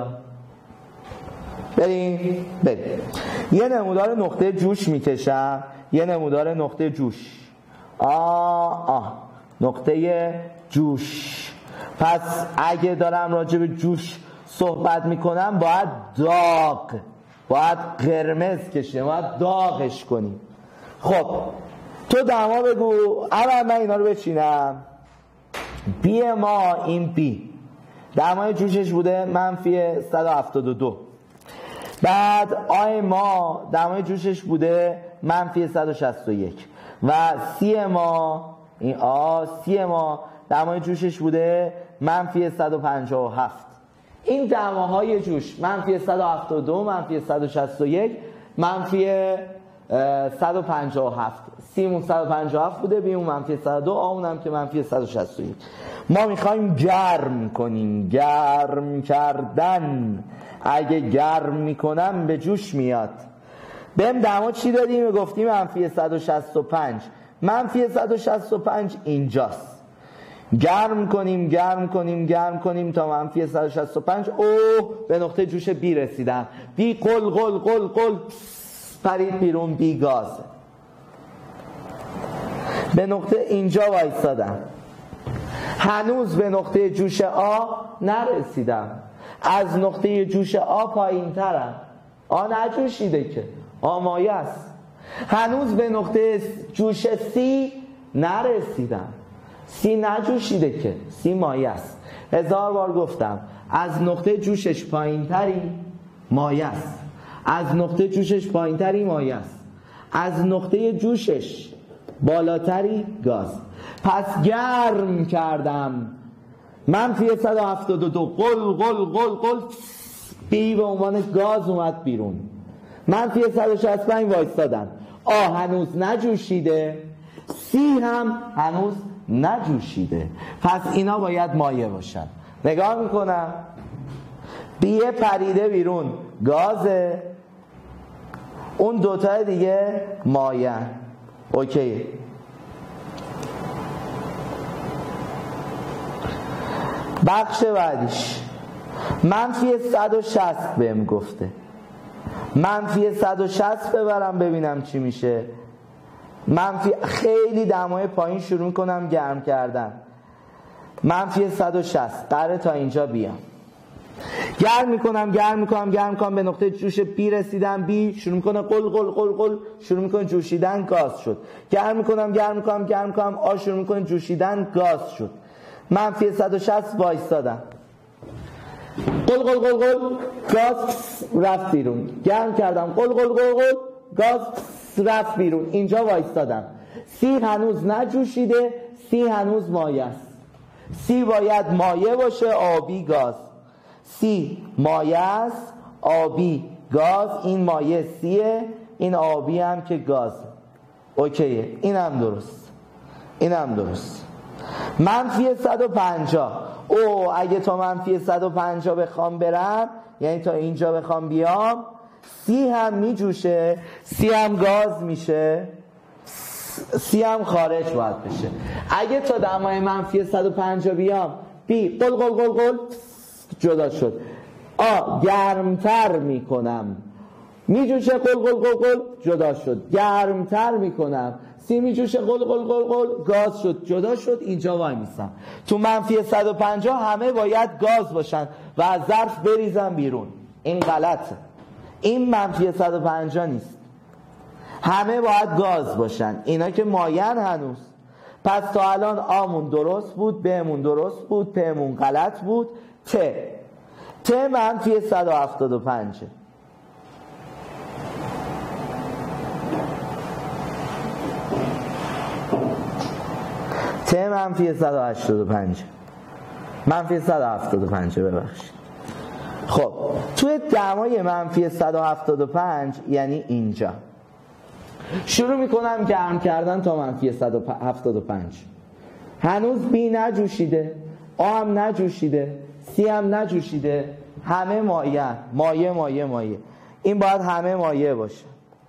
بریم بریم. یه نمودار نقطه جوش میکشم. یه نمودار نقطه جوش. آه آه نقطه جوش. پس اگه دارم راجع به جوش صحبت میکنم باید داغ، باید قرمز کشیم، باید داغش کنیم. خب تو دما بگو. اول من اینا رو بچینم. بی ما این بی دمای جوشش بوده منفی صد و هفتاد و دو. بعد آی ما دمای جوشش بوده منفی صد و شصت و یک و سی ما این آ سی ما دمای جوشش بوده منفی صد و پنجاه و هفت. این دماهای جوش منفی صد و هفتاد و دو، منفی صد و شصت و یک، منفی صد و پنجاه و هفت. سیمون صد و پنجاه و هفت بوده، بیمون منفی صد و دو، آمون هم که منفی صد و شصت و یک. ما میخوایم گرم کنیم، گرم کردن. اگه گرم میکنم به جوش میاد. بهم دما چی دادیم؟ گفتیم منفی صد و شصت و پنج. منفی صد و شصت و پنج اینجاست. گرم کنیم گرم کنیم گرم کنیم تا منفی صد و شصت و پنج. اوه به نقطه جوش بی رسیدم. بی قل قل قل قل پرید بیرون، بی گاز. به نقطه اینجا وایسادم، هنوز به نقطه جوش آ نرسیدم. از نقطه جوش آ پایین ترم. آ نجوشیده که، آ مایه است. هنوز به نقطه جوش سی نرسیدم. سی نجوشیده که، سی مایه است. هزار بار گفتم از نقطه جوشش پایین تری مایه است. از نقطه جوشش پایین تری مایه است. از نقطه جوشش بالاتری گاز. پس گرم کردم منفی صد و هفتاد و دو. قل قل قل قل بی به عنوان گاز اومد بیرون. منفی صد و شصت و پنج وایستادم. آ هنوز نجوشیده، سی هم هنوز نجوشیده. پس اینا باید مایع باشن. نگاه میکنم بیه پریده بیرون، گازه. اون دوتا دیگه مایع. اوکی. بخش بعدیش منفی صد و شصت بهم گفته. منفی صد و شصت ببرم ببینم چی میشه. منفی خیلی دمای پایین شروع میکنم گرم کردن. منفی صد و شصت قراره تا اینجا بیام. گرم میکنم گرم میکنم گرم میکنم به نقطه جوش بی رسیدم. بی شروع میکنه قل قل قل قل شروع میکنه جوشیدن، گاز شد. گرم میکنم گرم میکنم گرم میکنم آ شروع میکنه جوشیدن، گاز شد. منفی صد و شصت وایستادم. قل قل قل قل گاز رفت بیرون. گرم کردم قل قل قل قل گاز رفت بیرون. اینجا وایستادم. سی هنوز نجوشیده، سی هنوز مایع است. سی باید مایع باشه، آبی گاز. سی مایع است، آبی گاز. این مایع سیه، این آبی هم که گاز. اوکیه، این هم درست، این هم درست. منفی صد و پنجاه. او اگه تا منفی صد و پنجاه بخوام برم، یعنی تا اینجا بخوام بیام، سی هم می جوشه، سی هم گاز میشه، سی هم خارج باید بشه. اگه تا دمای منفی صد و پنجاه بیام، بی قل قل قل قل جدا شد. آ گرمتر میکنم، می جوشه قل قل قل قل جدا شد. گرمتر میکنم، سی می جوشه قل قل قل قل گاز شد، جدا شد. اینجا وای میسم. تو منفی صد و پنجاه همه باید گاز باشن و از ظرف بریزم بیرون. این غلطه. این منفی صد و پنجاه نیست. همه باید گاز باشن. اینا که مایعن هنوز. پس تا الان آمون درست بود، بمون درست بود، پمون غلط بود. ت ت منفی صد و هفتاد و پنج. ت منفی صد و هشتاد و پنج. منفی صد و هفتاد و پنج ببخشید. خب توی دمای منفی صد و هفتاد و پنج یعنی اینجا شروع میکنم گرم کردن تا منفی صد و هفتاد و پنج. هنوز بی نجوشیده، آ هم نجوشیده، سی هم نجوشیده. همه مایع مایع مایع مایع. این باید همه مایع باشه.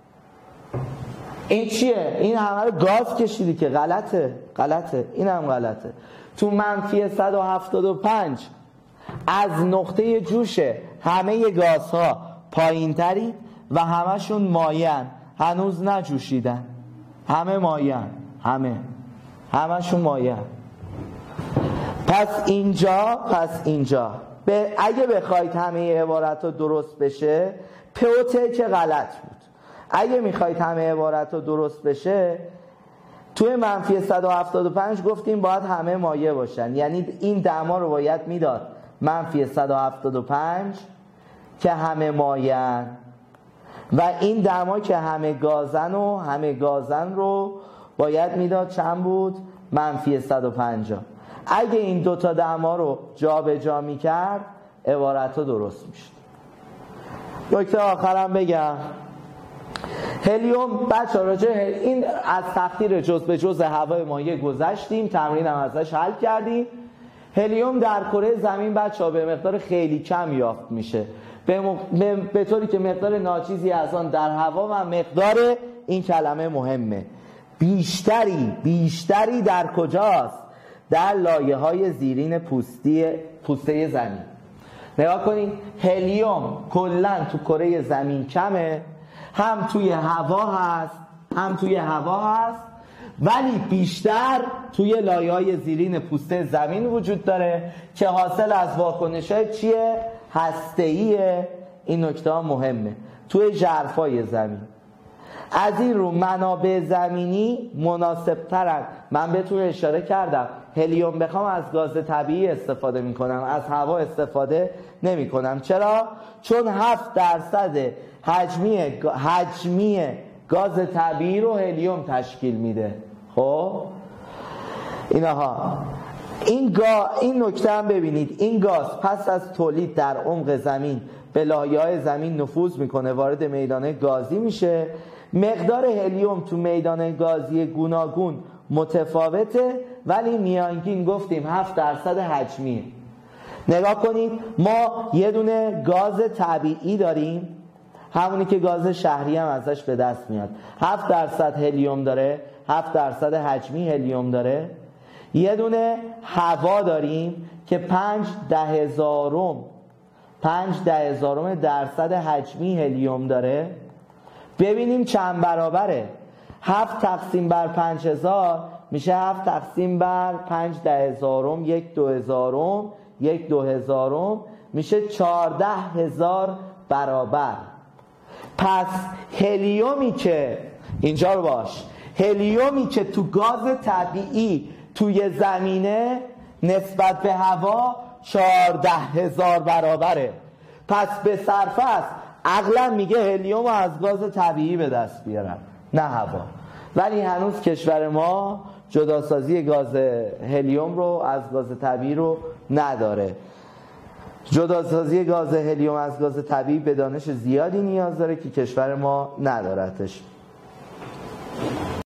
این چیه؟ این همه رو گاز کشیدی که غلطه. غلطه. این هم غلطه. تو منفی صد و هفتاد و پنج از نقطه جوش همه گازها پایین تری و همشون مایعن، هنوز نجوشیدن. همه مایعن، همه همشون مایعن. پس اینجا پس اینجا به اگه بخواید همه عبارت ها درست بشه، پوته که غلط بود. اگه میخواید همه عبارت ها درست بشه، توی منفی صد و هفتاد و پنج گفتیم باید همه مایع باشن، یعنی این دما رو باید میداد منفی صد و هفتاد و پنج که همه مایعن و این دما که همه گازن و همه گازن رو باید میداد چند بود؟ منفی صد و پنجاه. اگه این دوتا دما رو جا به جا میکرد عبارت رو درست میشد. نکته آخرم بگم، هلیوم بچه راجع این از تقدیر جزء به جزء هوای مایع گذشتیم، تمرین هم ازش حل کردیم. هلیوم در کره زمین بچه ها به مقدار خیلی کم یافت میشه، به, مق... به... به طوری که مقدار ناچیزی از آن در هوا و مقدار این کلمه مهمه بیشتری بیشتری در کجاست؟ در لایه های زیرین پوستی پوسته زمین. نگاه کنید هلیوم کلا تو کره زمین کمه، هم توی هوا هست هم توی هوا هست، ولی بیشتر توی لایه‌های زیرین پوسته زمین وجود داره که حاصل از واکنش‌های چیه؟ هسته‌ایه. این نکته ها مهمه. توی ژرفای زمین از این رو منابع زمینی مناسب ترن. من بهتون اشاره کردم هلیوم بخوام از گاز طبیعی استفاده میکنم، از هوا استفاده نمی کنم. چرا؟ چون هفت درصد حجمی حجمی گاز طبیعی رو هلیوم تشکیل میده. خب اینها این گا این نکته هم ببینید، این گاز پس از تولید در عمق زمین به لایه‌های زمین نفوذ میکنه، وارد میدان گازی میشه. مقدار هلیوم تو میدان گازی گوناگون متفاوته، ولی میانگین گفتیم هفت درصد حجمیه. نگاه کنید ما یه دونه گاز طبیعی داریم، همونی که گاز شهری هم ازش به دست میاد، هفت درصد هلیوم داره، هفت درصد حجمی هلیوم داره. یه دونه هوا داریم که پنج ده هزارم پنج ده هزارم درصد حجمی هلیوم داره. ببینیم چند برابره. هفت تقسیم بر پنج هزار میشه هفت تقسیم بر پنج ده هزارم، یک دو هزارم، یک دو هزارم میشه چارده هزار برابر. پس هلیومی که اینجا رو باش هلیومی که تو گاز طبیعی توی زمینه نسبت به هوا چارده هزار برابره. پس به صرفه است عقلا میگه هلیوم از گاز طبیعی به دست بیارن نه هوا. ولی هنوز کشور ما جداسازی گاز هلیوم رو از گاز طبیعی رو نداره. جداسازی گاز هلیوم از گاز طبیعی به دانش زیادی نیاز داره که کشور ما ندارتش.